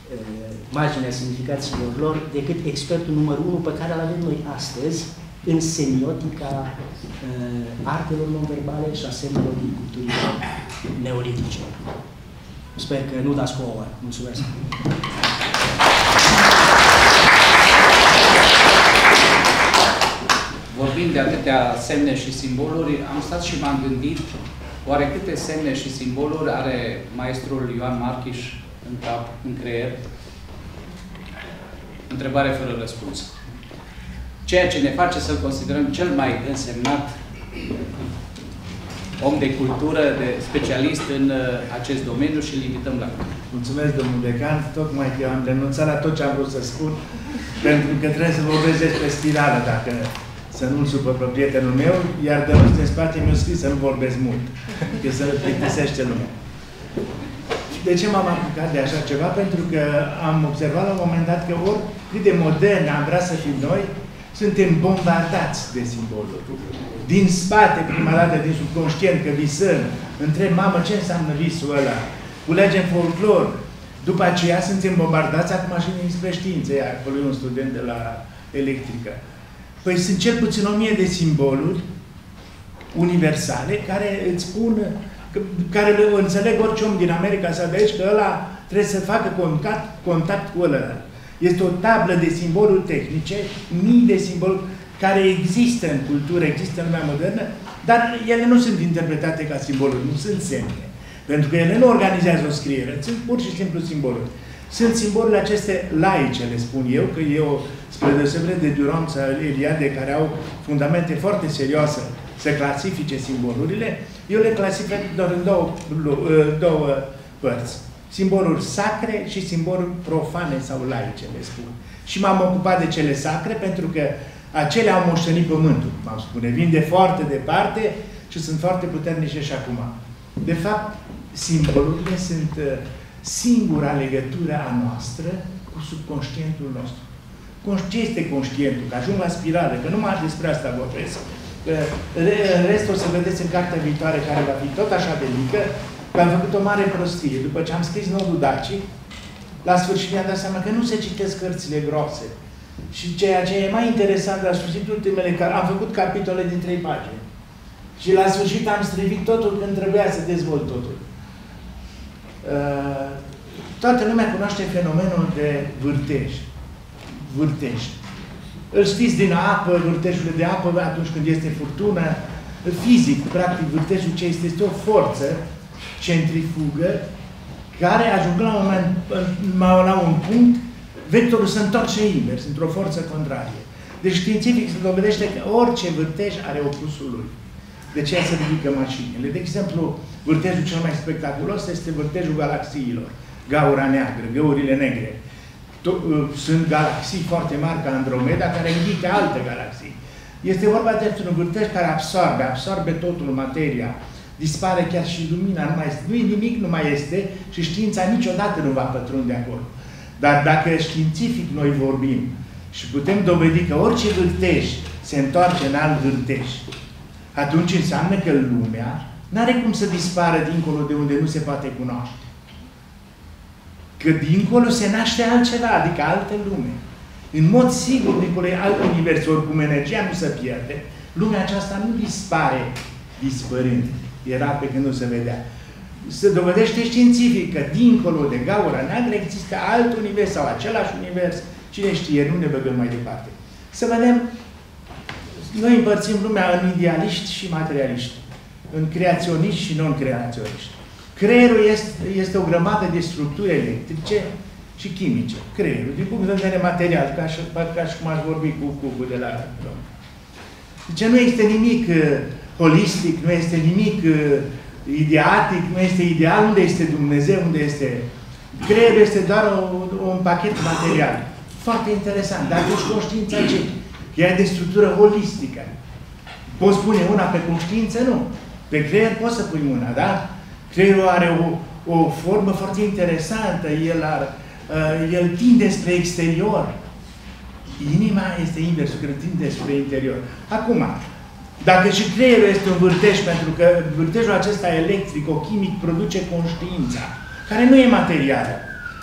marginea semnificațiilor lor decât expertul numărul unu pe care îl avem noi astăzi în semiotica uh, artelor non-verbale și a semnelor din culturile neolitice. Sper că nu dați cu ouă. Mulțumesc! Vorbind de atâtea semne și simboluri, am stat și m-am gândit oare câte semne și simboluri are maestrul Ioan Marchiș în cap, în creier? Întrebare fără răspuns. Ceea ce ne face să-l considerăm cel mai însemnat om de cultură, de specialist în acest domeniu și îl invităm la cuvânt. Mulțumesc, domnul decan, tocmai că am renunțat la tot ce am vrut să spun, pentru că trebuie să vorbesc despre spirală, dacă să nu-l supă pe prietenul meu, iar de rău din spate mi-a scris să nu vorbesc mult, că să plictisește lumea. De ce m-am apucat de așa ceva? Pentru că am observat la un moment dat că oricât de modern am vrea să fim noi, suntem bombardați de simboluri. Din spate, prima dată, din subconștient, că visăm, întreb, mamă, ce înseamnă visul ăla? Culegem folclor. După aceea suntem bombardați acum și dinspre știință, iar acolo e un student de la electrică. Păi sunt cel puțin o mie de simboluri universale care îți spun, care le înțeleg orice om din America sau de aici, că ăla trebuie să facă contact, contact cu ăla. Este o tablă de simboluri tehnice, mii de simboluri care există în cultură, există în lumea modernă, dar ele nu sunt interpretate ca simboluri, nu sunt semne. Pentru că ele nu organizează o scriere, sunt pur și simplu simboluri. Sunt simbolurile aceste laice, le spun eu, că eu, spre deosebire de Durand sau Eliade, care au fundamente foarte serioase să clasifice simbolurile, eu le clasific doar în două, două părți. Simboluri sacre și simboluri profane sau laice, le spun. Și m-am ocupat de cele sacre pentru că acelea au moștenit pământul, m-am spune. Vin de foarte departe și sunt foarte puternice și acum. De fapt, simbolurile sunt singura legătură a noastră cu subconștientul nostru. Ce este conștientul? Că ajung la spirală, că numai despre asta vorbesc. În rest o să vedeți în cartea viitoare, care va fi tot așa de mică, că am făcut o mare prostie. După ce am scris nodul Daci, la sfârșit mi-am dat seama că nu se citesc cărțile groase. Și ceea ce e mai interesant, la sfârșit ultimele, am făcut capitole din trei pagini. Și la sfârșit am strivit totul când trebuia să dezvolt totul. Uh, toată lumea cunoaște fenomenul de vârtej. Vârtej. Îl știți din apă, vârtejurile de apă, atunci când este furtună. Fizic, practic, vârtejul ce este, este o forță centrifugă care, ajungând la un moment, la un punct, vectorul se întoarce invers, într-o forță contrarie. Deci, științific se dovedește că orice vârtej are opusul lui. De ce se ridică mașinile? De exemplu, vârtejul cel mai spectaculos este vârtejul galaxiilor. Gaura neagră, găurile negre. Sunt galaxii foarte mari ca Andromeda, care indică alte galaxii. Este vorba de un vârtej care absorbe, absorbe totul, materia. Dispare chiar și lumina, nu mai este. Nu nimic, nu mai este și știința niciodată nu va pătrunde acolo. Dar dacă științific noi vorbim și putem dovedi că orice vârtej se întoarce în alt vârtej, atunci înseamnă că lumea n-are cum să dispară dincolo de unde nu se poate cunoaște. Că dincolo se naște altceva, adică altă lume. În mod sigur, dincolo e alt univers, oricum energia nu se pierde, lumea aceasta nu dispare dispărând. Era pe când nu se vedea. Se dovedește științific că dincolo de gaura neagră există alt univers sau același univers. Cine știe, nu ne băgăm mai departe. Să vedem, noi împărțim lumea în idealiști și materialiști, în creaționiști și non-creaționiști. Creierul este, este o grămadă de structuri electrice și chimice. Creierul, din punct de vedere material, ca și, ca și cum aș vorbi cu cubul de la Rom. Deci nu este nimic uh, holistic, nu este nimic uh, ideatic, nu este ideal. Unde este Dumnezeu, unde este... Creierul este doar o, un pachet material. Foarte interesant. Dar deci conștiința ce? Ea e de structură holistică. Poți pune una pe conștiință? Nu. Pe creier poți să pui mâna, da? Creierul are o, o formă foarte interesantă. El, ar, uh, el tinde spre exterior. Inima este inversul, că tinde spre interior. Acum, dacă și creierul este un vârtej, pentru că vârtejul acesta electrico-chimic produce conștiința, care nu e materială.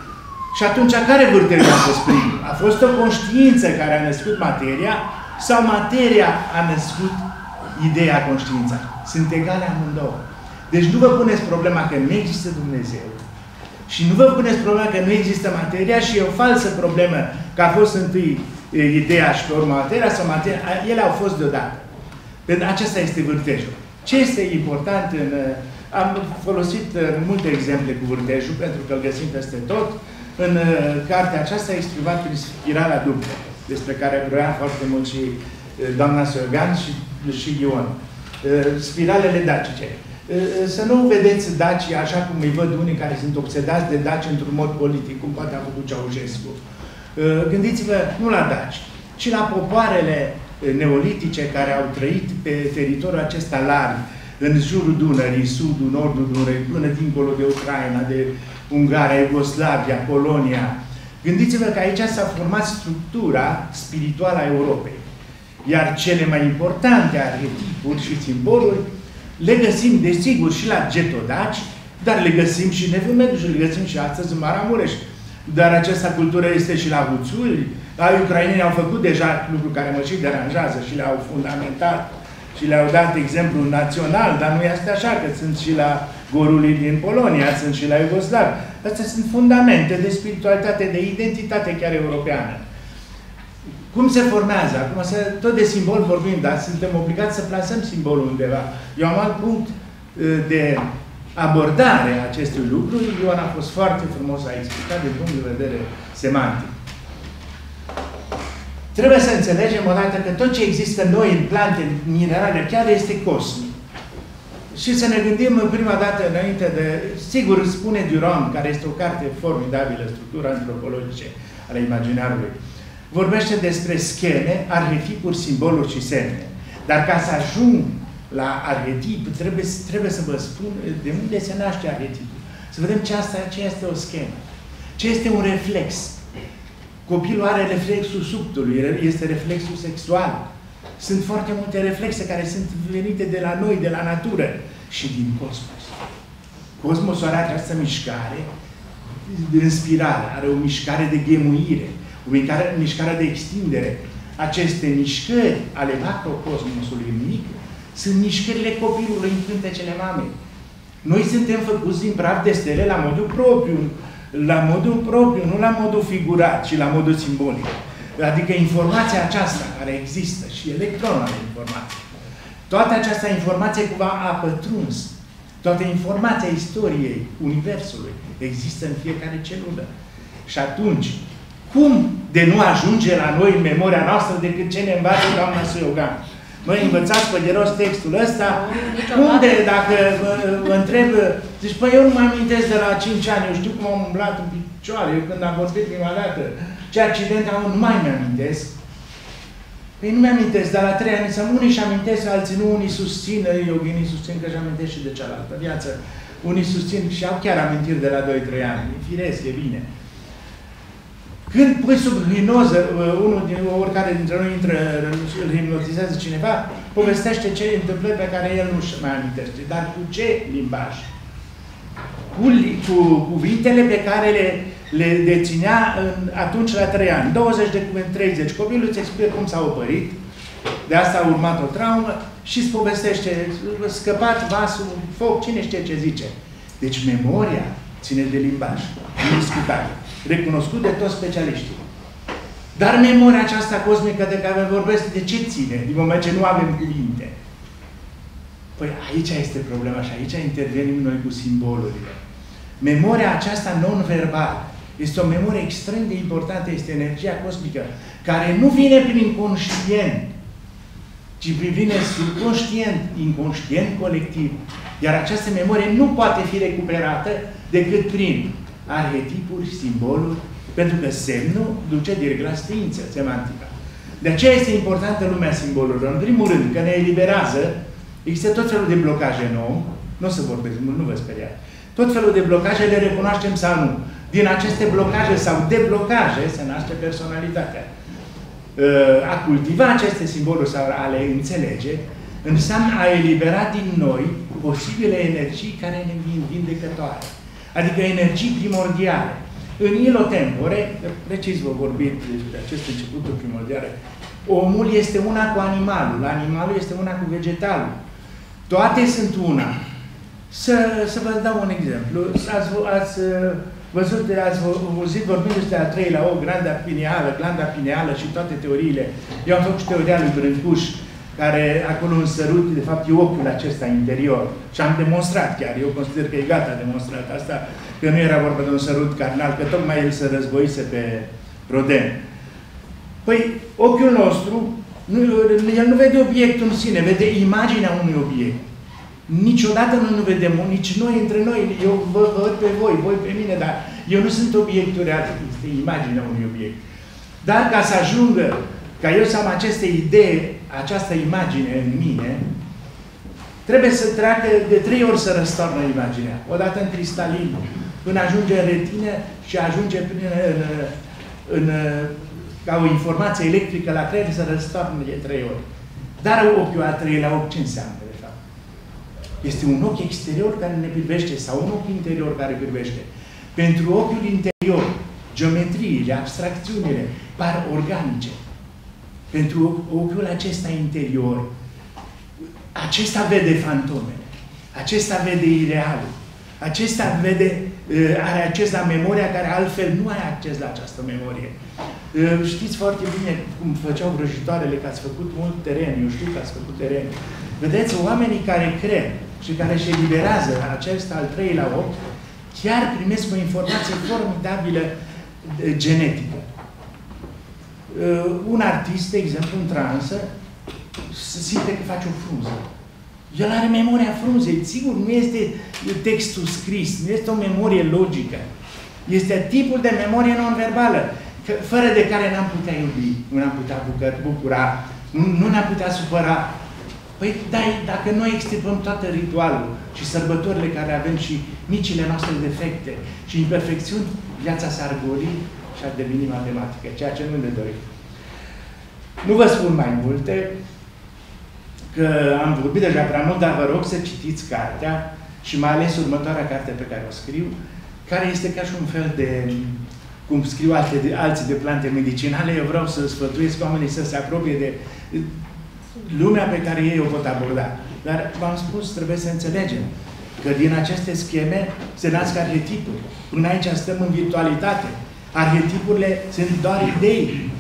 Și atunci, care vârtej a fost primul? A fost o conștiință care a născut materia sau materia a născut ideea conștiința? Sunt egale amândouă. Deci nu vă puneți problema că nu există Dumnezeu și nu vă puneți problema că nu există materia și e o falsă problemă că a fost întâi ideea și pe urmă materia sau materia. Ele au fost deodată. Pentru acesta este vârtejul. Ce este important în... Am folosit multe exemple cu vârtejul pentru că îl găsim peste tot. În cartea aceasta e scrivat prin spirala dublă, despre care vroia foarte mult și doamna Sogan și, și Ion. Spiralele dacice. Să nu vedeți dacii așa cum îi văd unii care sunt obsedați de daci într-un mod politic, cum poate a făcut Ceaușescu. Gândiți-vă nu la daci, ci la popoarele neolitice care au trăit pe teritoriul acesta larg, în jurul Dunării, sudul, nordul Dunării, până dincolo de Ucraina, de Ungaria, Iugoslavia, Polonia. Gândiți-vă că aici s-a format structura spirituală a Europei. Iar cele mai importante arhetipuri și simboluri le găsim, desigur, și la getodaci, dar le găsim și în Evul Mediu și le găsim și astăzi în Maramureș. Dar această cultură este și la Huțuli. Ucrainenii au făcut deja lucruri care mă și deranjează și le-au fundamentat și le-au dat exemplu național, dar nu este așa, că sunt și la gorulii din Polonia, sunt și la Iugoslav. Astea sunt fundamente de spiritualitate, de identitate chiar europeană. Cum se formează? Acum, să, tot de simbol vorbim, dar suntem obligați să plasăm simbolul undeva. Eu am alt punct de abordare a acestui lucru. Ion a fost foarte frumos a explicat din punct de vedere semantic. Trebuie să înțelegem odată că tot ce există noi în plante, în minerale, chiar este cosmic. Și să ne gândim în prima dată înainte de... Sigur, spune Durand, care este o carte formidabilă, structura antropologice ale imaginarului, vorbește despre scheme, arhetipuri, simboluri și semne. Dar ca să ajung la arhetip, trebuie, trebuie să vă spun de unde se naște arhetipul. Să vedem ce, asta, ce este o schemă. Ce este un reflex. Copilul are reflexul subtului, este reflexul sexual. Sunt foarte multe reflexe care sunt venite de la noi, de la natură și din cosmos. Cosmosul are această mișcare în spirală, are o mișcare de ghemuire, o mișcare, mișcare de extindere. Aceste mișcări ale macrocosmosului mic sunt mișcările copilului în pântecele mamei. Noi suntem făcuți din praf de stele la modul propriu, la modul propriu, nu la modul figurat, ci la modul simbolic. Adică informația aceasta care există și electronul de informație. Toată această informație cumva a pătruns. Toată informația istoriei Universului există în fiecare celulă. Și atunci, cum de nu ajunge la noi în memoria noastră decât ce ne învață doamna Soiogan? Măi, învățați pe de rost textul ăsta? Unde, dacă vă, vă întreb, zici, păi eu nu mă amintesc de la cinci ani, eu știu cum am umblat în picioare, eu când am vorbit prima dată, ce accident am, nu mai mi-amintesc. Păi nu mi-amintesc, dar la trei ani să unii și amintesc, alții nu, unii susțin, eu unii susțin că și amintesc și de cealaltă viață. Unii susțin și au chiar amintiri de la doi trei ani. E firesc, e bine. Când pui sub hipnoză, unul din oricare dintre noi intră, îl hipnotizează cineva, povestește ce întâmplări pe care el nu-și mai amintește. Dar cu ce limbaj? Cu, cu cuvintele pe care le, le deținea în, atunci la trei ani. douăzeci de cuvinte, treizeci. Copilul îți explică cum s-a opărit, de asta a urmat o traumă și îți povestește, scăpat vasul, foc, cine știe ce zice. Deci memoria ține de limbaj, indiscutabil, recunoscut de toți specialiștii. Dar memoria aceasta cosmică de care vorbesc, de ce ține, din moment ce nu avem cuvinte? Păi aici este problema și aici intervenim noi cu simbolurile. Memoria aceasta non-verbală este o memorie extrem de importantă, este energia cosmică, care nu vine prin inconștient, ci vine subconștient, inconștient colectiv. Iar această memorie nu poate fi recuperată decât prin arhetipuri, simboluri, pentru că semnul duce direct la știință semantică. De aceea este importantă lumea simbolurilor. În primul rând, că ne eliberează, există tot felul de blocaje în om, nu o să vorbesc mult, nu vă speriați, tot felul de blocaje le recunoaștem sau nu. Din aceste blocaje sau deblocaje se naște personalitatea. A cultiva aceste simboluri sau a le înțelege înseamnă a elibera din noi posibile energii care ne vin vindecătoare. Adică energii primordiale. În ilo tempore, precis vă vorbit despre aceste începuturi primordiale, omul este una cu animalul, animalul este una cu vegetalul. Toate sunt una. Să, să vă dau un exemplu. Ați, ați văzut, ați auzit vorbind despre a treilea o, glanda pineală, glanda pineală și toate teoriile. Eu am făcut și teoria lui Brâncuș, care acolo în sărut, de fapt, e ochiul acesta interior. Și am demonstrat chiar, eu consider că e gata demonstrat asta, că nu era vorba de un sărut carnal, că tocmai el se războise pe Roden. Păi, ochiul nostru, nu, el nu vede obiectul în sine, vede imaginea unui obiect. Niciodată noi nu vedem, nici noi între noi, eu vă văd pe voi, voi pe mine, dar eu nu sunt obiectul real, este imaginea unui obiect. Dar ca să ajungă, ca eu să am aceste idei, această imagine în mine, trebuie să treacă de trei ori să răstoarnă imaginea. Odată în cristalin, până ajunge în retină și ajunge prin, în, în, ca o informație electrică la creier să răstoarnă de trei ori. Dar ochiul al treilea ochi ce înseamnă? Este un ochi exterior care ne privește sau un ochi interior care privește. Pentru ochiul interior, geometriile, abstracțiunile par organice. Pentru ochiul acesta interior, acesta vede fantomele, acesta vede irealul, acesta vede, are acces la memoria care altfel nu are acces la această memorie. Știți foarte bine cum făceau vrăjitoarele, că ați făcut mult teren, eu știu că ați făcut teren. Vedeți, oamenii care cred și care își eliberează acest al treilea ochi, chiar primesc o informație formidabilă genetică. Un artist, de exemplu, în transă, se simte că face o frunză. El are memoria frunzei. Sigur, nu este textul scris, nu este o memorie logică. Este tipul de memorie non-verbală, fără de care n-am putea iubi, nu ne-am putea bucura, nu, nu ne-am putea supăra. Păi, da, dacă noi extirpăm toate ritualul și sărbătorile care avem și micile noastre defecte și imperfecțiuni, viața s-ar goli și ar deveni matematică, ceea ce nu ne dorim. Nu vă spun mai multe, că am vorbit deja prea mult, dar vă rog să citiți cartea și mai ales următoarea carte pe care o scriu, care este ca și un fel de, cum scriu alte, de, alții de plante medicinale, eu vreau să sfătuiesc oamenii să se apropie de lumea pe care ei o pot aborda. Dar, v-am spus, trebuie să înțelegem că din aceste scheme se nasc arhetipuri. Până aici stăm în virtualitate. Arhetipurile sunt doar idei.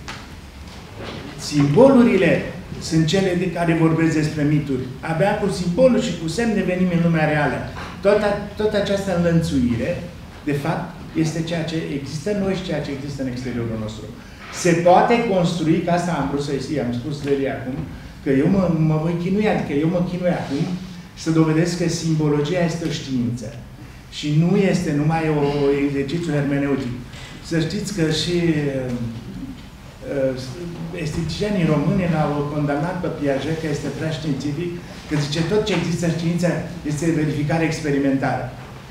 Simbolurile sunt cele de care vorbesc despre mituri. Abia cu simbolul și cu semne venim în lumea reală. Toată, toată această înlănțuire, de fapt, este ceea ce există în noi și ceea ce există în exteriorul nostru. Se poate construi, ca asta am vrut să-i am spus Leli acum, că eu mă, mă voi chinui, adică eu mă chinui acum să dovedesc că simbologia este o știință. Și nu este numai o exercițiu hermeneutic. Să știți că și uh, esteticienii români l-au condamnat pe Piaget că este prea științific, că zice tot ce există în știință este verificare experimentală.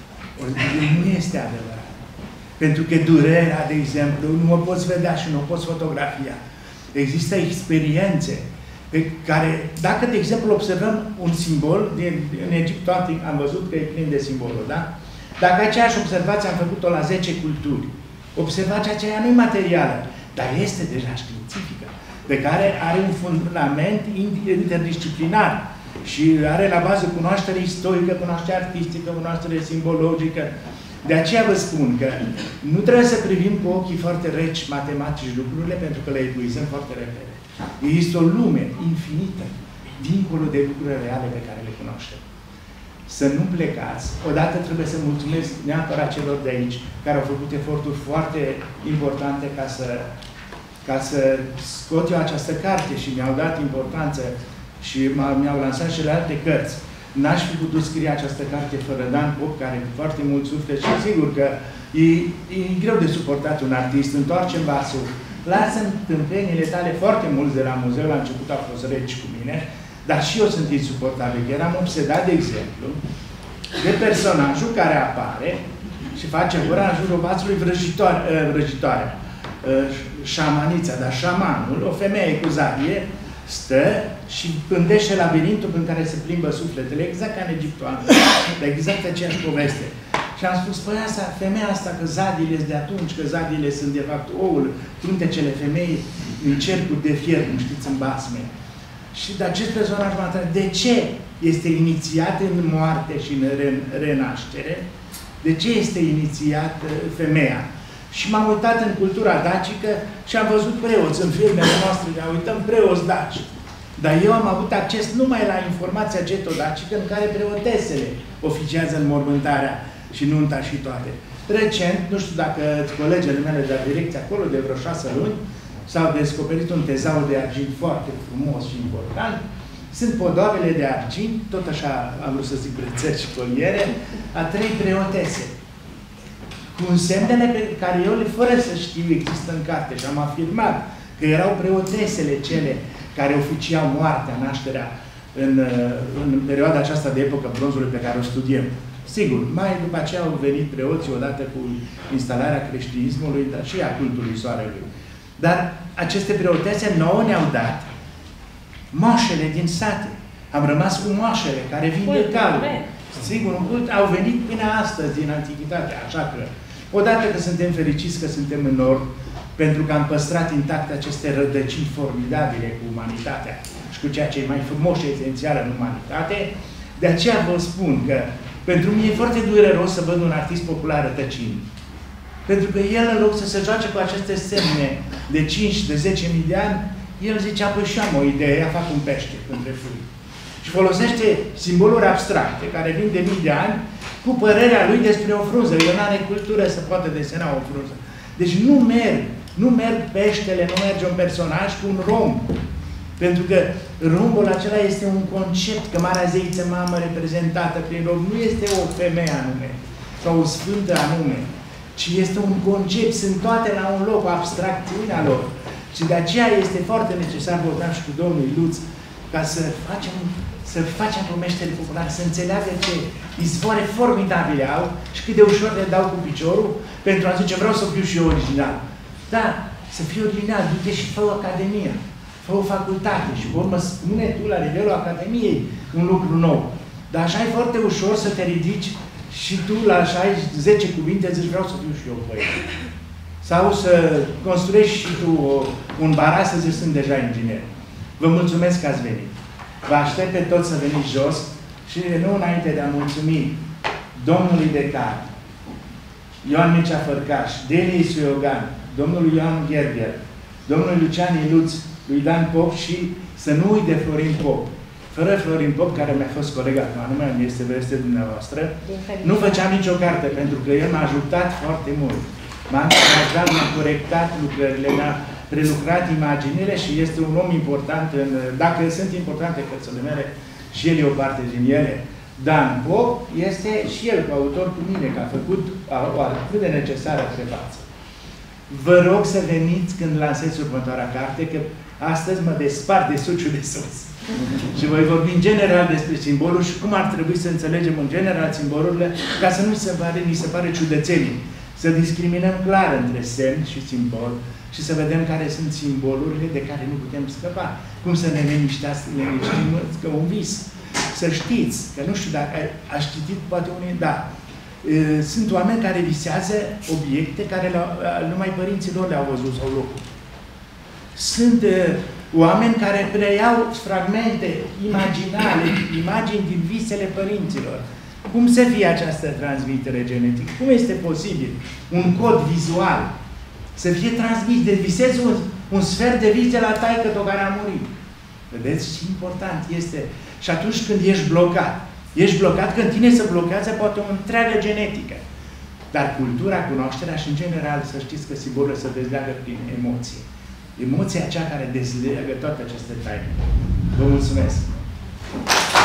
Nu este adevărat. Pentru că durerea, de exemplu, nu o poți vedea și nu o poți fotografia. Există experiențe pe care, dacă, de exemplu, observăm un simbol, din, în Egipt antic am văzut că e plin de simboluri, da? Dacă aceeași observație am făcut-o la zece culturi, observația aceea nu e materială, dar este deja științifică, pe care are un fundament interdisciplinar și are la bază cunoaștere istorică, cunoaștere artistică, cunoaștere simbologică. De aceea vă spun că nu trebuie să privim cu ochii foarte reci matematici lucrurile, pentru că le epuizăm foarte repede. Există o lume infinită, dincolo de lucrurile reale pe care le cunoaștem. Să nu plecați. Odată trebuie să mulțumesc neapărat celor de aici, care au făcut eforturi foarte importante ca să, ca să scot eu această carte și mi-au dat importanță și mi-au lansat și la alte cărți. N-aș fi putut scrie această carte fără Dan Pop, care cu foarte mult suflet și sigur că e, e greu de suportat un artist. Întoarce-mi vasul, lasă-mi tâmpenile tale, foarte mulți de la muzeu, la început au fost reci cu mine, dar și eu sunt insuportabil. Eram obsedat, de exemplu, de personajul care apare și face ora în jurul vasului vrăjitoare, vrăjitoare, șamanița, dar șamanul, o femeie cu zarie, stă și pândește labirintul în care se plimbă sufletele, exact ca în Egiptoană, dar exact aceeași poveste. Și am spus, păi asta, femeia asta, că zadile sunt de atunci, că zadile sunt de fapt oul, truntecele femei în cercuri de fier, cum știți, în basme. Și de acest personaj m-a întrebat, de ce este inițiat în moarte și în renaștere? De ce este inițiat femeia? Și m-am uitat în cultura dacică și am văzut preoți în filmele noastre, ne uităm preoți daci. Dar eu am avut acces numai la informația getodacică în care preotesele oficiază înmormântarea și nunta și toate. Recent, nu știu dacă colegele mele de la direcție acolo, de vreo șase luni, s-au descoperit un tezaur de argint foarte frumos și important. Sunt podoabele de argint, tot așa am vrut să zic brățări și coliere, a trei preotese. Cu semnele pe care eu, fără să știu, există în carte și am afirmat că erau preotesele cele care oficiau moartea, nașterea în, în perioada aceasta de epocă bronzului pe care o studiem. Sigur, mai după aceea au venit preoții odată cu instalarea creștinismului, dar și a cultului soarelui. Dar aceste preotese nouă ne-au dat moașele din sate. Am rămas cu moașele care vindecau. Sigur, un cult au venit până astăzi din antichitate, așa că odată că suntem fericiți că suntem în nord, pentru că am păstrat intacte aceste rădăcini formidabile cu umanitatea și cu ceea ce e mai frumos și esențial în umanitate, de aceea vă spun că pentru mine e foarte dureros să văd un artist popular rătăcind. Pentru că el, în loc să se joace cu aceste semne de cinci, de zece mii de ani, el zicea, păi și am o idee, ea fac un pește între fâi. Și folosește simboluri abstracte, care vin de mii de ani, cu părerea lui despre o frunză. El nu are cultură să poată desena o frunză. Deci nu merg, nu merg peștele, nu merge un personaj cu un romb. Pentru că rombul acela este un concept, că Marea Zeiță Mamă reprezentată prin romb nu este o femeie anume, sau o sfântă anume, ci este un concept, sunt toate la un loc, o abstracțiunea lor. Și de aceea este foarte necesar, vorbeam și cu domnul Iluț, ca să facem, să facem pomeștere populară, să înțeleagă ce izvoare formidabile au și cât de ușor le dau cu piciorul pentru a zice, vreau să fiu și eu original. Da, să fii original, du-te și fă o academie, fă o facultate și pe urmă spune tu la nivelul academiei un lucru nou. Dar așa e foarte ușor să te ridici și tu la așa zece cuvinte zici, vreau să fiu și eu poet. Sau să construiești și tu o, un baraj să zici, sunt deja inginer. Vă mulțumesc că ați venit. Vă aștept pe toți să veniți jos și nu înainte de a mulțumi domnului Decar, Ioan Mircea Fărcaș, Denis Iogan, domnului Ioan Gerger, domnului Lucian Iluț, lui Dan Pop și să nu uit de Florin Pop. Fără Florin Pop, care mi-a fost coleg acum, nu mai este veste dumneavoastră, nu făceam nicio carte, pentru că el m-a ajutat foarte mult. M-a încurajat, m-a corectat lucrările, m-a prelucrat imaginile și este un om important, în, dacă sunt importante cărțile mele, și el e o parte din ele. Dan Pop este și el autor cu mine, că a făcut o atât de necesară trebață. Vă rog să veniți când lansez următoarea carte, că astăzi mă despart de suciul de sus. Și voi vorbi în general despre simboluri și cum ar trebui să înțelegem în general simbolurile, ca să nu se pare, ni se pare ciudățenii. Să discriminăm clar între semn și simbol și să vedem care sunt simbolurile de care nu putem scăpa. Cum să ne liniștim că un vis. Să știți, că nu știu dacă aș citit, poate unii, da. Sunt oameni care visează obiecte care numai părinții lor le-au văzut sau locul. Sunt oameni care preiau fragmente imaginale, imagini din visele părinților. Cum se fie această transmitere genetică? Cum este posibil un cod vizual să fie transmis? De visezi un, un sfert de vise la taică-t-o care a murit. Vedeți ce important este? Și atunci când ești blocat, ești blocat, când tine se blochează poate o întreagă genetică. Dar cultura, cunoașterea și în general să știți că simbolul se dezleagă prin emoție. Emoția aceea care dezleagă toate aceste taine. Vă mulțumesc!